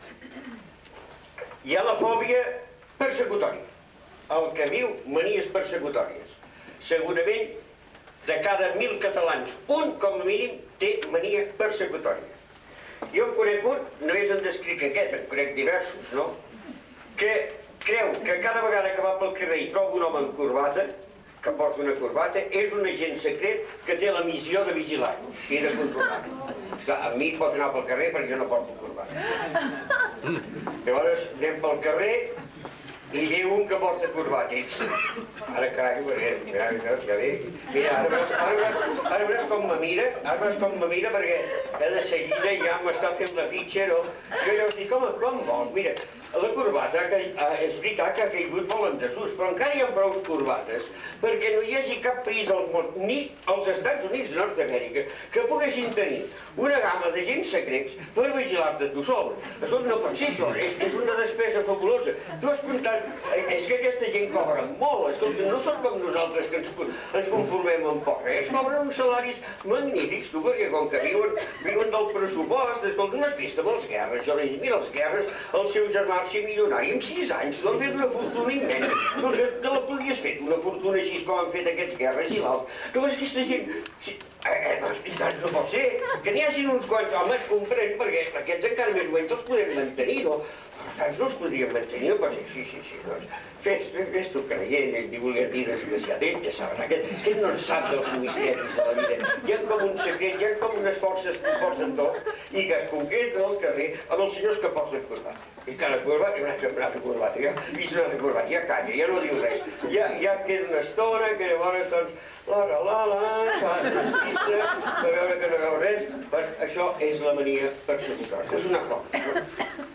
Hi ha la fòbia persecutòria, el que viu manies persecutòries. Segurament, de cada 1.000 catalans, un, com a mínim, té mania persecutòria. Jo en conec un, només en descric aquest, en conec diversos, no? Que creu que cada vegada que va pel carrer i troba un home amb corbata, que porta una corbata, és un agent secret que té la missió de vigilar-lo i de controlar-lo. A mi pot anar pel carrer perquè jo no porto corbata. Llavors anem pel carrer i ve un que porta corbata. Ara callo, perquè ja ve. Mira, ara veuràs com me mira, perquè de seguida ja m'està fent la fitxa, no? Jo llavors dic, home, com vols? Mira, la corbata, és veritat que ha caigut molt en desús, però encara hi ha prou corbates perquè no hi hagi cap país al món, ni als Estats Units de Nord-Amèrica, que poguessin tenir una gamma d'agents secrets per vigilar-te tu sol. Escolta, no pot ser això, és una despesa fabulosa. Tu has comptat, és que aquesta gent cobra molt, escolta, no són com nosaltres que ens conformem amb poc, ells cobren uns salaris magnífics, tu, perquè com que viuen del pressupost, escolta, no has vist amb els guerres, jo li dic, mira, els guerres, el seu germà ser milionari en 6 anys, no han fet una fortuna immensa, te la podies fer, una fortuna així com han fet aquests guerres i l'altre. No, és que aquesta gent, I tant no pot ser, que n'hi hagin uns quants homes, comprèn, perquè aquests encara més o menys els podem mantenir, no? Per tant, no els podríem mantenir, no pot ser, sí, doncs, fes tu creient, ell li volia dir desgraciat, ell ja sabrà, que no en sap dels misteris de la vida. Hi ha com un secret, hi ha com unes forces que ho posen tot, i que es concreta al carrer amb els senyors que posen corbata. I cada corbata, i una altra corbata, ja ha vist una altra corbata, ja calla, ja no diu res. Ja queda una estona, que llavors, doncs, fa despista, per veure que no veu res. Això és la mania persecutora. És una cosa, no?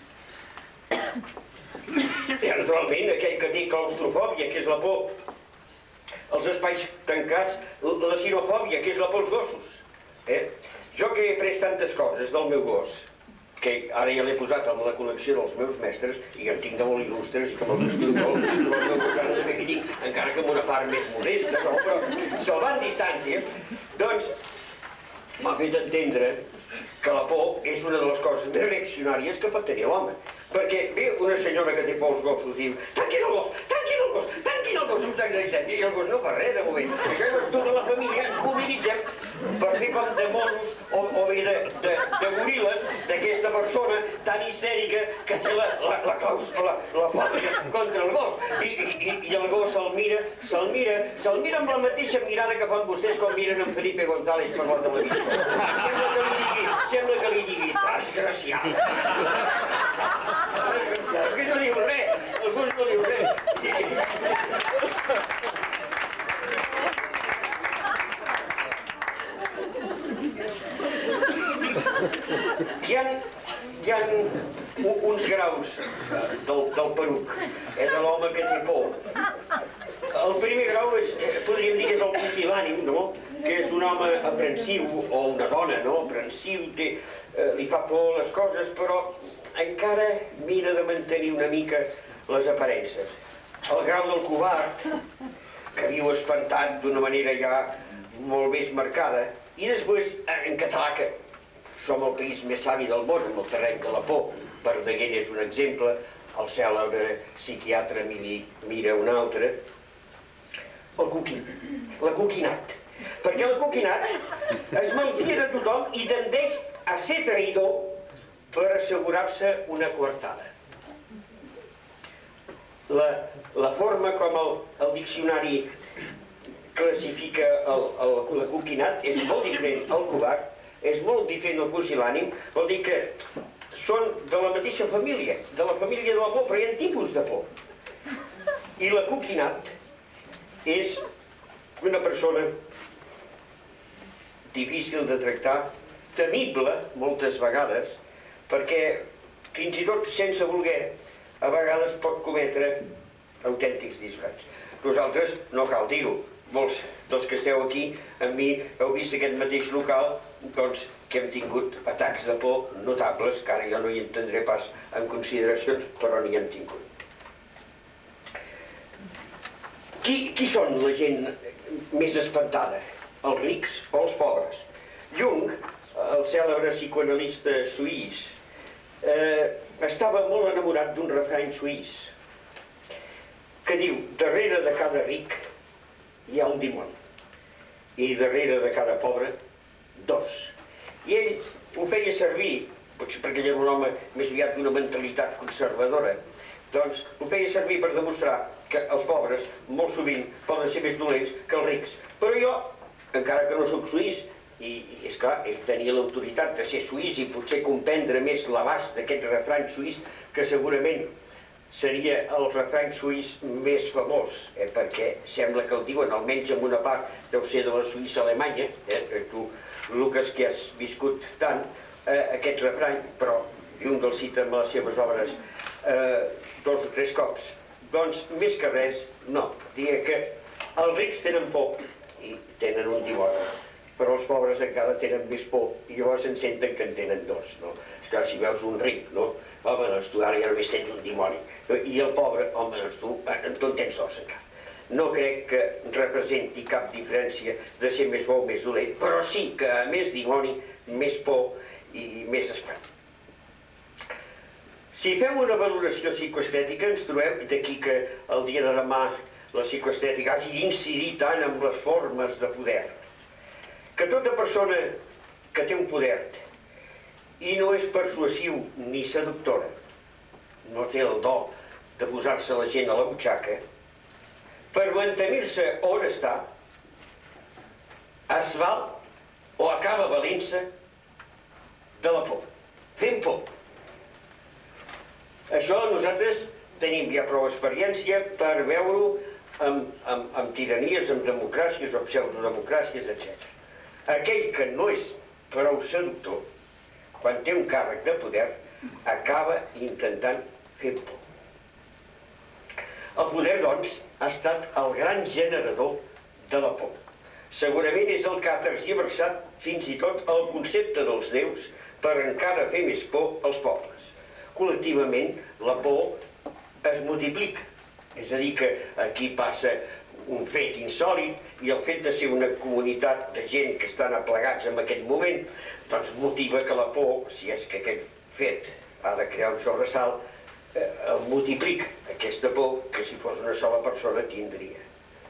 I naturalment, aquell que té claustrofòbia, que és la por als espais tancats, la sinofòbia, que és la por als gossos. Jo que he pres tantes coses del meu gos, que ara ja l'he posat en la col·lecció dels meus mestres, i en tinc de molt il·lustres, i que me'ls estimo molt, i els meus gossos també que dic, encara que amb una part més modesta, no, però salvant distàncies, doncs m'ha fet entendre que la por és una de les coses més reaccionàries que pot tenir l'home. Perquè ve una senyora que té por als gossos i diu tanquin el gos, tanquin el gos, tanquin el gos, i el gos no fa res de moment. Això és tota la família, ens mobilitzem per fer com de monos o bé de goril·les d'aquesta persona tan histèrica que té la fòbia contra el gos. I el gos se'l mira amb la mateixa mirada que fan vostès quan miren en Felipe González per la televisió. Sembla que li digui, desgraciat. Que no diu res, el gos no diu res. Hi ha uns graus del peruc, de l'home que té por. El primer grau podríem dir que és el pusil·lànim, no? Que és un home aprensiu, o una dona, no? Aprensiu, li fa por les coses, però encara mira de mantenir una mica les aparences. El grau del covard, que viu espantat d'una manera ja molt més marcada, i després, en català, que som el país més savi del món, en el terreny de la por, Verdaguer és un exemple, el cèlebre psiquiatre mira un altre, el coquí, l'acoquinat. Perquè l'acoquinat es malfia de tothom i tendeix a ser traïdor per assegurar-se una coartada. La forma com el diccionari classifica l'acoquinat és molt diferent al covard, és molt diferent al pusil·lànim, vol dir que són de la mateixa família, de la família de la por, però hi ha tipus de por. I l'acoquinat és una persona difícil de tractar, temible moltes vegades, perquè fins i tot sense voler a vegades pot cometre autèntics disbarats. Nosaltres, no cal dir-ho, molts dels que esteu aquí amb mi heu vist aquest mateix local, doncs que hem tingut atacs de por notables, que ara jo no hi entendré pas en consideracions, però n'hi hem tingut. Qui són la gent més espantada? Els rics o els pobres? Jung, el cèlebre psicoanalista suís, estava molt enamorat d'un refrany suís que diu: darrere de cada ric hi ha un dimoni i darrere de cada pobre, dos. I ell ho feia servir, potser perquè ell era un home més aviat d'una mentalitat conservadora, doncs ho feia servir per demostrar que els pobres molt sovint poden ser més dolents que els rics. Però jo, encara que no soc suís, i és clar, ell tenia l'autoritat de ser suís i potser comprendre més l'abast d'aquest refrany suís, que segurament seria el refrany suís més famós, perquè sembla que el diuen, almenys en una part deu ser de la Suïssa alemanya, tu, Lucas, que has viscut tant, aquest refrany, però Jung el cita en les seves obres 2 o 3 cops. Doncs, més que res, no. Diria que els rics tenen por i tenen un dimoni, però els pobres encara tenen més por i llavors en senten que en tenen dos, no? Esclar, si veus un ric, no? Home, doncs tu ara ja només tens un dimoni. I el pobre, home, doncs tu en tens dos encara. No crec que representi cap diferència de ser més bo o més dolent, però sí que a més dimoni, més por i més espant. Si fem una valoració psicoestètica, ens trobem d'aquí que el dia de demà la psicoestètica hagi d'incidir tant en les formes de poder. que tota persona que té un poder i no és persuasiu ni seductora, no té el do de posar-se la gent a la butxaca, per mantenir-se on està, es val o acaba valent-se de la por, fent por. Això nosaltres tenim ja prou experiència per veure-ho amb tiranies, amb democràcies o pseudodemocràcies, etc. Aquell que no és prou seductor, quan té un càrrec de poder, acaba intentant fer por. El poder, doncs, ha estat el gran generador de la por. Segurament és el que ha tergiversat fins i tot el concepte dels déus per encara fer més por als pobles. Col·lectivament, la por es multiplica. És a dir, que aquí passa un fet insòlit i el fet de ser una comunitat de gent que estan aplegats en aquest moment, doncs motiva que la por, si és que aquest fet ha de crear un sobresalt, multiplica aquesta por que si fos una sola persona tindria.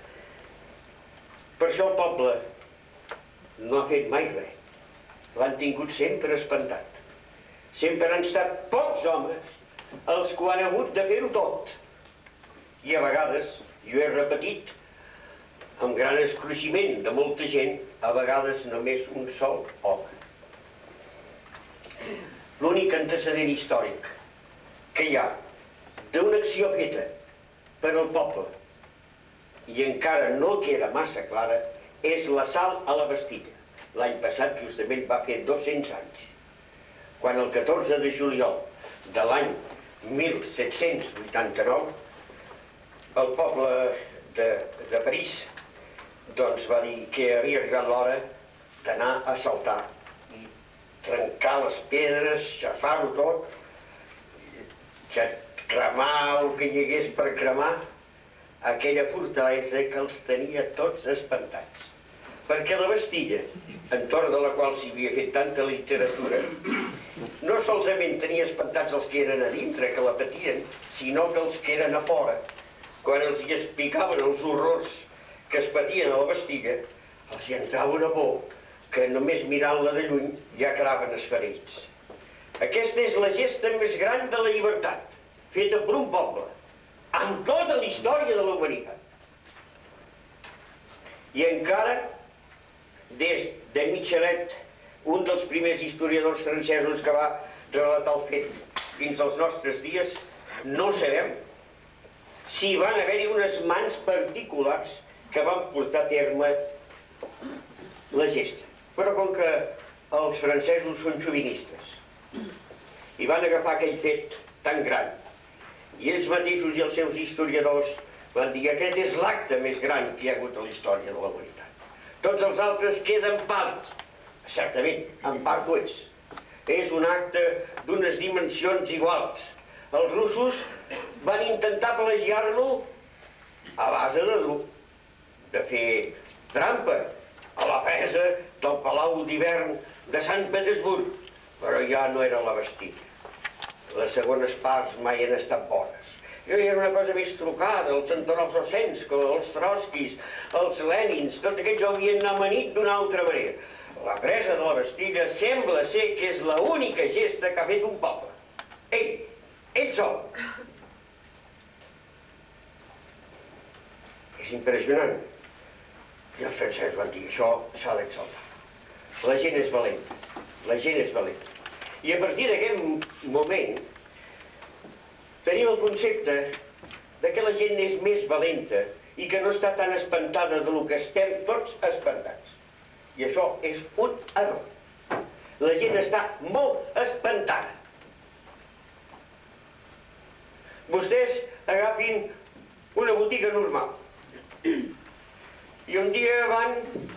Per això el poble no ha fet mai res. L'han tingut sempre espantat. Sempre han estat pocs homes els que han hagut de fer-ho tot. I a vegades, jo he repetit, amb gran escruiximent de molta gent, a vegades només un sol home. L'únic antecedent històric que hi ha d'una acció feta per al poble i encara no queda massa clara és l'assalt a la Bastilla. L'any passat justament va fer 200 anys, quan el 14 de juliol de l'any 1789 el poble de París doncs va dir que havia arribat l'hora d'anar a assaltar i trencar les pedres, xafar-ho tot, cremar el que hi hagués per cremar, aquella fortalesa que els tenia tots espantats. Perquè la Bastilla, entorn de la qual s'hi havia fet tanta literatura, no solament tenia espantats els que eren a dintre, que la patien, sinó que els que eren a fora, quan els hi explicaven els horrors que es patien a la Bastilla, els hi entrava una por que només mirant-la de lluny ja quedaven esferits. Aquesta és la gesta més gran de la llibertat, feta per un poble, amb tota la història de la humanitat. I encara, des de Michelet, un dels primers historiadors francesos que va relatar el fet fins als nostres dies, no sabem si van haver-hi unes mans particulars que van portar a terme la gesta. Però com que els francesos són xovinistes i van agafar aquell fet tan gran i ells mateixos i els seus historiadors van dir que aquest és l'acte més gran que hi ha hagut a la història de la humanitat. Tots els altres queden pàl·lids. Certament, en part ho és. És un acte d'unes dimensions iguals. Els russos van intentar plagiar-lo a base de fer trampa a la presa del Palau d'Hivern de Sant Petersburg, però ja no era la Bastilla. Les segones parts mai han estat bones. Era una cosa més trucada, els Antonov Osensko, els Trotskis, els Lenins, tots aquells ho havien amanit d'una altra manera. La presa de la Bastilla sembla ser que és l'única gesta que ha fet un poble. Ell sol. És impressionant. I els francesos van dir, això s'ha d'exaltar. La gent és valenta, la gent és valenta. I a partir d'aquest moment tenim el concepte de que la gent és més valenta i que no està tan espantada del que estem tots espantats. I això és un error. La gent està molt espantada. Vostès agafin una botiga normal i un dia van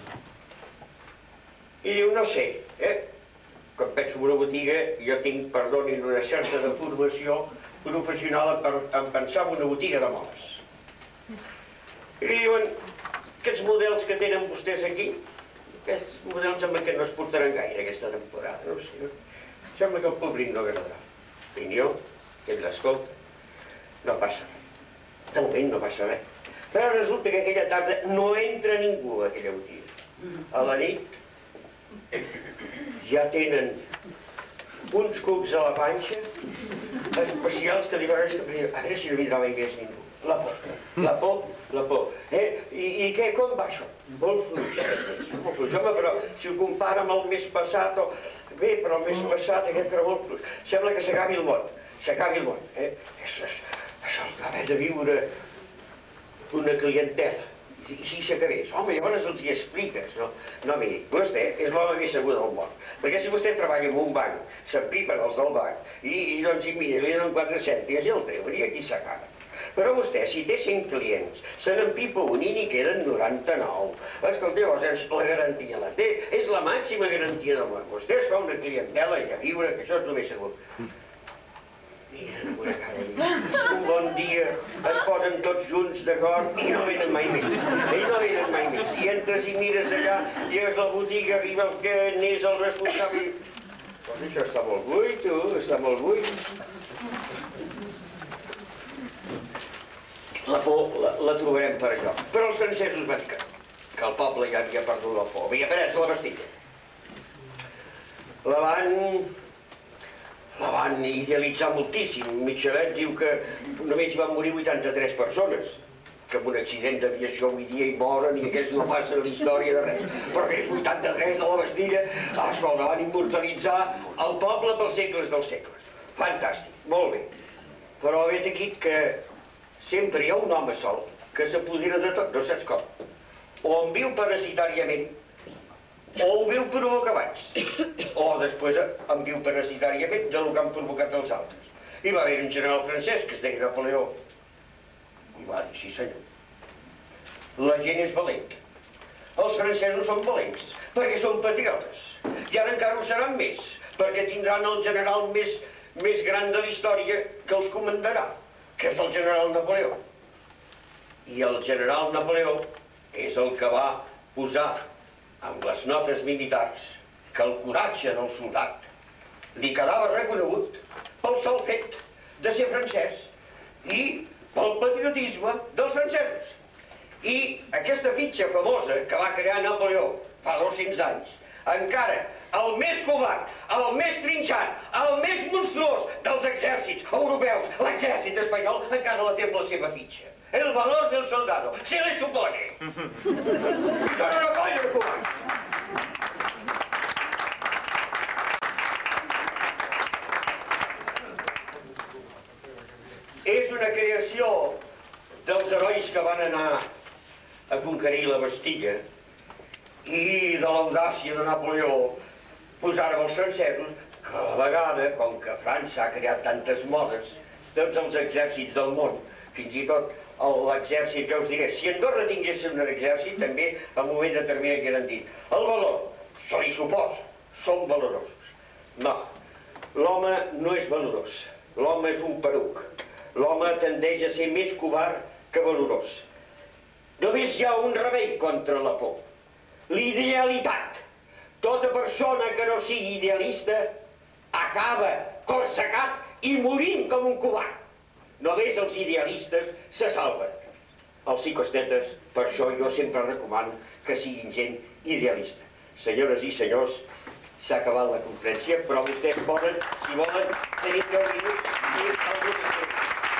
i diu, no sé, quan penso en una botiga jo tinc, perdonin, una certa deformació professional en pensar en una botiga de modes. I li diuen, aquests models que tenen vostès aquí, aquests models sembla que no es portaran gaire aquesta temporada, no sé. Sembla que el públic no agradarà. Opinió, que ell l'escolta, no passa res. De moment no passa res. Però resulta que aquella tarda no entra ningú a aquella botiga. A la nit ja tenen uns cucs a la panxa especials que li faràs que... A veure si no vindrà mai més ningú. La por, la por, la por. I què, com va això? Molt fluix, molt fluix. Home, però si ho compara amb el mes passat, bé, però el mes passat aquest era molt fluix. Sembla que s'acabi el món, s'acabi el món. És haver de viure una clientela. I si s'acabés, home, llavors els hi expliques, no? No, miri, vostè és l'home més segur del món. Perquè si vostè treballa en un banc, s'empipen els del banc, i doncs, mira, li donen 4 cèntims i el treuen, i aquí s'acaba. Però vostè, si té 100 clients, se n'empipa un i n'hi queden 99. Escolta, llavors la garantia la té, és la màxima garantia del món. Vostè es fa una clientela i a viure, que això és el més segur. Mira, una cara, un bon dia es posen tots junts d'acord i no venen mai més. I no venen mai més. I entres i mires allà, lleves a la botiga, arriba el que n'és el responsable i... Doncs això està molt buit, tu, està molt buit. La por la trobarem per allò. Però els francesos van dir que el poble ja havia perdut la por, havia pres la Bastilla. La van idealitzar moltíssim. Michelet diu que només hi van morir 83 persones, que en un accident d'aviació avui dia hi moren i aquests no passen a la història de res. Però aquells 83 de la Bastilla, escolta, van immortalitzar el poble pels segles dels segles. Fantàstic, molt bé. Però vet aquí que sempre hi ha un home sol que s'apodera de tot, no saps com. O en viu parasitàriament, o ho viu per bocavalls, o després en viu parasitàriament del que han provocat els altres. Hi va haver un general francès que es deia Napoleó, i va dir, sí senyor, la gent és valenta. Els francesos són valents, perquè són patriotes, i ara encara ho seran més, perquè tindran el general més gran de la història que els comandarà, que és el general Napoleó. I el general Napoleó és el que va posar amb les notes militars que el coratge del soldat li quedava reconegut pel sol fet de ser francès i pel patriotisme dels francesos. I aquesta fitxa famosa que va crear Napoleó fa 200 anys, encara el més covard, el més trinxat, el més monstruós dels exèrcits europeus, l'exèrcit espanyol, encara la té amb la seva fitxa. El valor del soldado, se le supone. Són una colla de covards. És una creació dels herois que van anar a conquerir la Bastilla i de l'audàcia de Napoleó posar-ho als francesos que a la vegada, com que França ha creat tantes modes, tots els exèrcits del món, fins i tot l'exèrcit que us diré, si Andorra tingués un exèrcit, també en un moment determinat que eren dit, el valor, se li suposa, són valorosos. No, l'home no és valorós, l'home és un peruc, l'home tendeix a ser més covard que valorós. Només hi ha un remei contra la por, l'idealitat. Tota persona que no sigui idealista acaba corsecat i morint com un covard. Només els idealistes se salven. Els psicoestetes, per això jo sempre recomano que siguin gent idealista. Senyores i senyors, s'ha acabat la conferència, però vostès poden, si volen, tenir 10 minuts i algú que sé.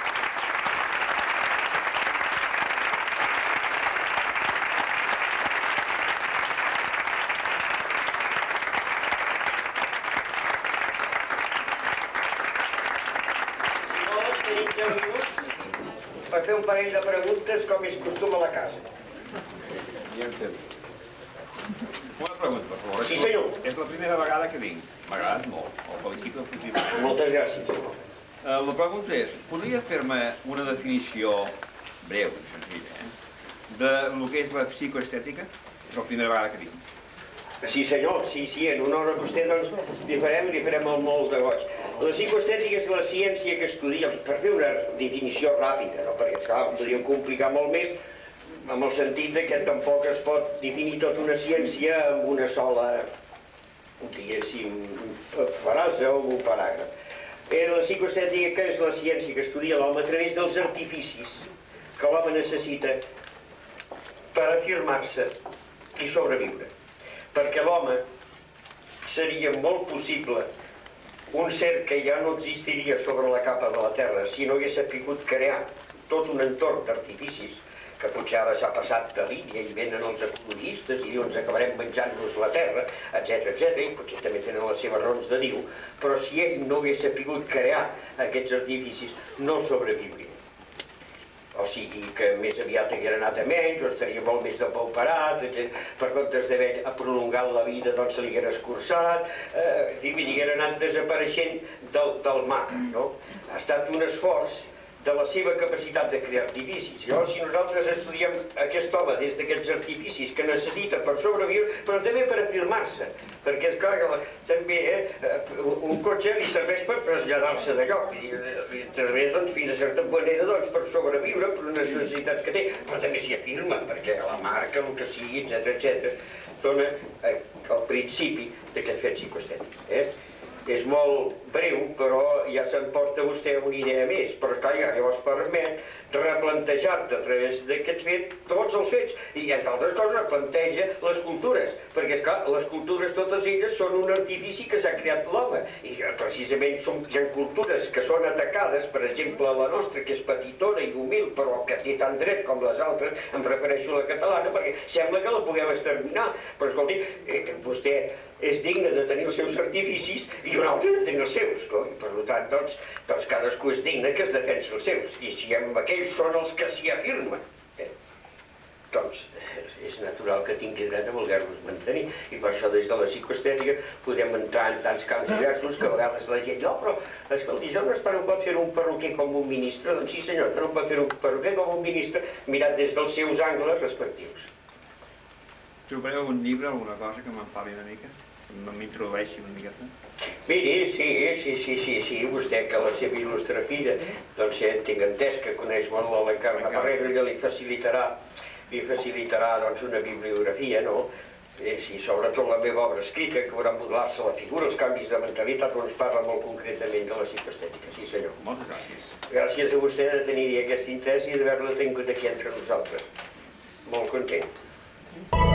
Per fer un parell de preguntes com és costum a la casa. Ja entenc. Una pregunta, per favor. Sí, senyor. És la primera vegada que vinc. M'ha agradat molt. El felicito positivament. Moltes gràcies, senyor. La pregunta és, podria fer-me una definició breu i senzilla, del que és la psicoestètica? És la primera vegada que vinc. Sí, senyor, sí, en honor a vostè, doncs, li farem el molt de goig. La psicoestètica és la ciència que estudia, per fer una definició ràpida, no? Perquè, esclar, podríem complicar molt més, amb el sentit que tampoc es pot definir tota una ciència amb una sola, diguéssim, frase o un paràgraf. La psicoestètica és la ciència que estudia l'home a través dels artificis que l'home necessita per afirmar-se i sobreviure. Perquè l'home seria molt possible un ser que ja no existiria sobre la capa de la Terra si no hagués sabut crear tot un entorn d'artificis, que potser ara s'ha passat de línia i venen els ecologistes i diuen acabarem menjant-nos la Terra, etc, i potser també tenen les seves raons de dir-ho, però si ell no hagués sabut crear aquests artificis, no sobreviuria. O sigui que més aviat haguera anat a menys, o estaria molt més depauperat, per comptes d'haver prolongat la vida, doncs se li haguera escurçat, i haguera anat desapareixent del mapa, no? Ha estat un esforç de la seva capacitat de crear artificis. Llavors, si nosaltres estudiem aquest home des d'aquests artificis que necessita per sobreviure, però també per afirmar-se, perquè, esclar, també un cotxe li serveix per traslladar-se de lloc, i serveix fins a certa manera per sobreviure per unes necessitats que té, però també s'hi afirma, perquè la marca, el que sigui, etc, dona el principi d'aquest fet psicoestètic. És molt breu, però ja s'emporta vostè una idea més, però clar, llavors permet replantejar-te a través d'aquest fet tots els fets, i entre altres coses replanteja les cultures, perquè esclar, les cultures totes elles són un artifici que s'ha creat l'home, i precisament hi ha cultures que són atacades, per exemple la nostra, que és petitona i humil, però que té tant dret com les altres, em refereixo a la catalana, perquè sembla que la puguem exterminar, però escolti, vostè és digne de tenir els seus artificis i un altre de tenir els seus, no? I per tant, doncs cadascú és digne que es defensi els seus, i si aquells són els que s'hi afirmen, doncs és natural que tingui dret a voler-los mantenir, i per això des de la psicoestètica podem entrar en tants camps diversos que a vegades la gent, no, però escolti, això no pot fer un perruquer com un ministre, doncs sí senyor, que no pot fer un perruquer com un ministre mirat des dels seus angles respectius. Trobareu algun llibre, alguna cosa que me'n parli una mica? M'introdueixi una miqueta? Miri, sí, vostè que la seva il·lustre filla, doncs tinc entès que coneix molt l'Encarna Ferrero i li facilitarà una bibliografia, no? Sí, sobretot la meva obra escrita, que haurà modelar-se la figura, els canvis de mentalitat, on es parla molt concretament de la psicoestètica, sí senyor. Moltes gràcies. Gràcies a vostè de tenir-hi aquest interès i d'haver-la tingut aquí entre nosaltres. Molt content.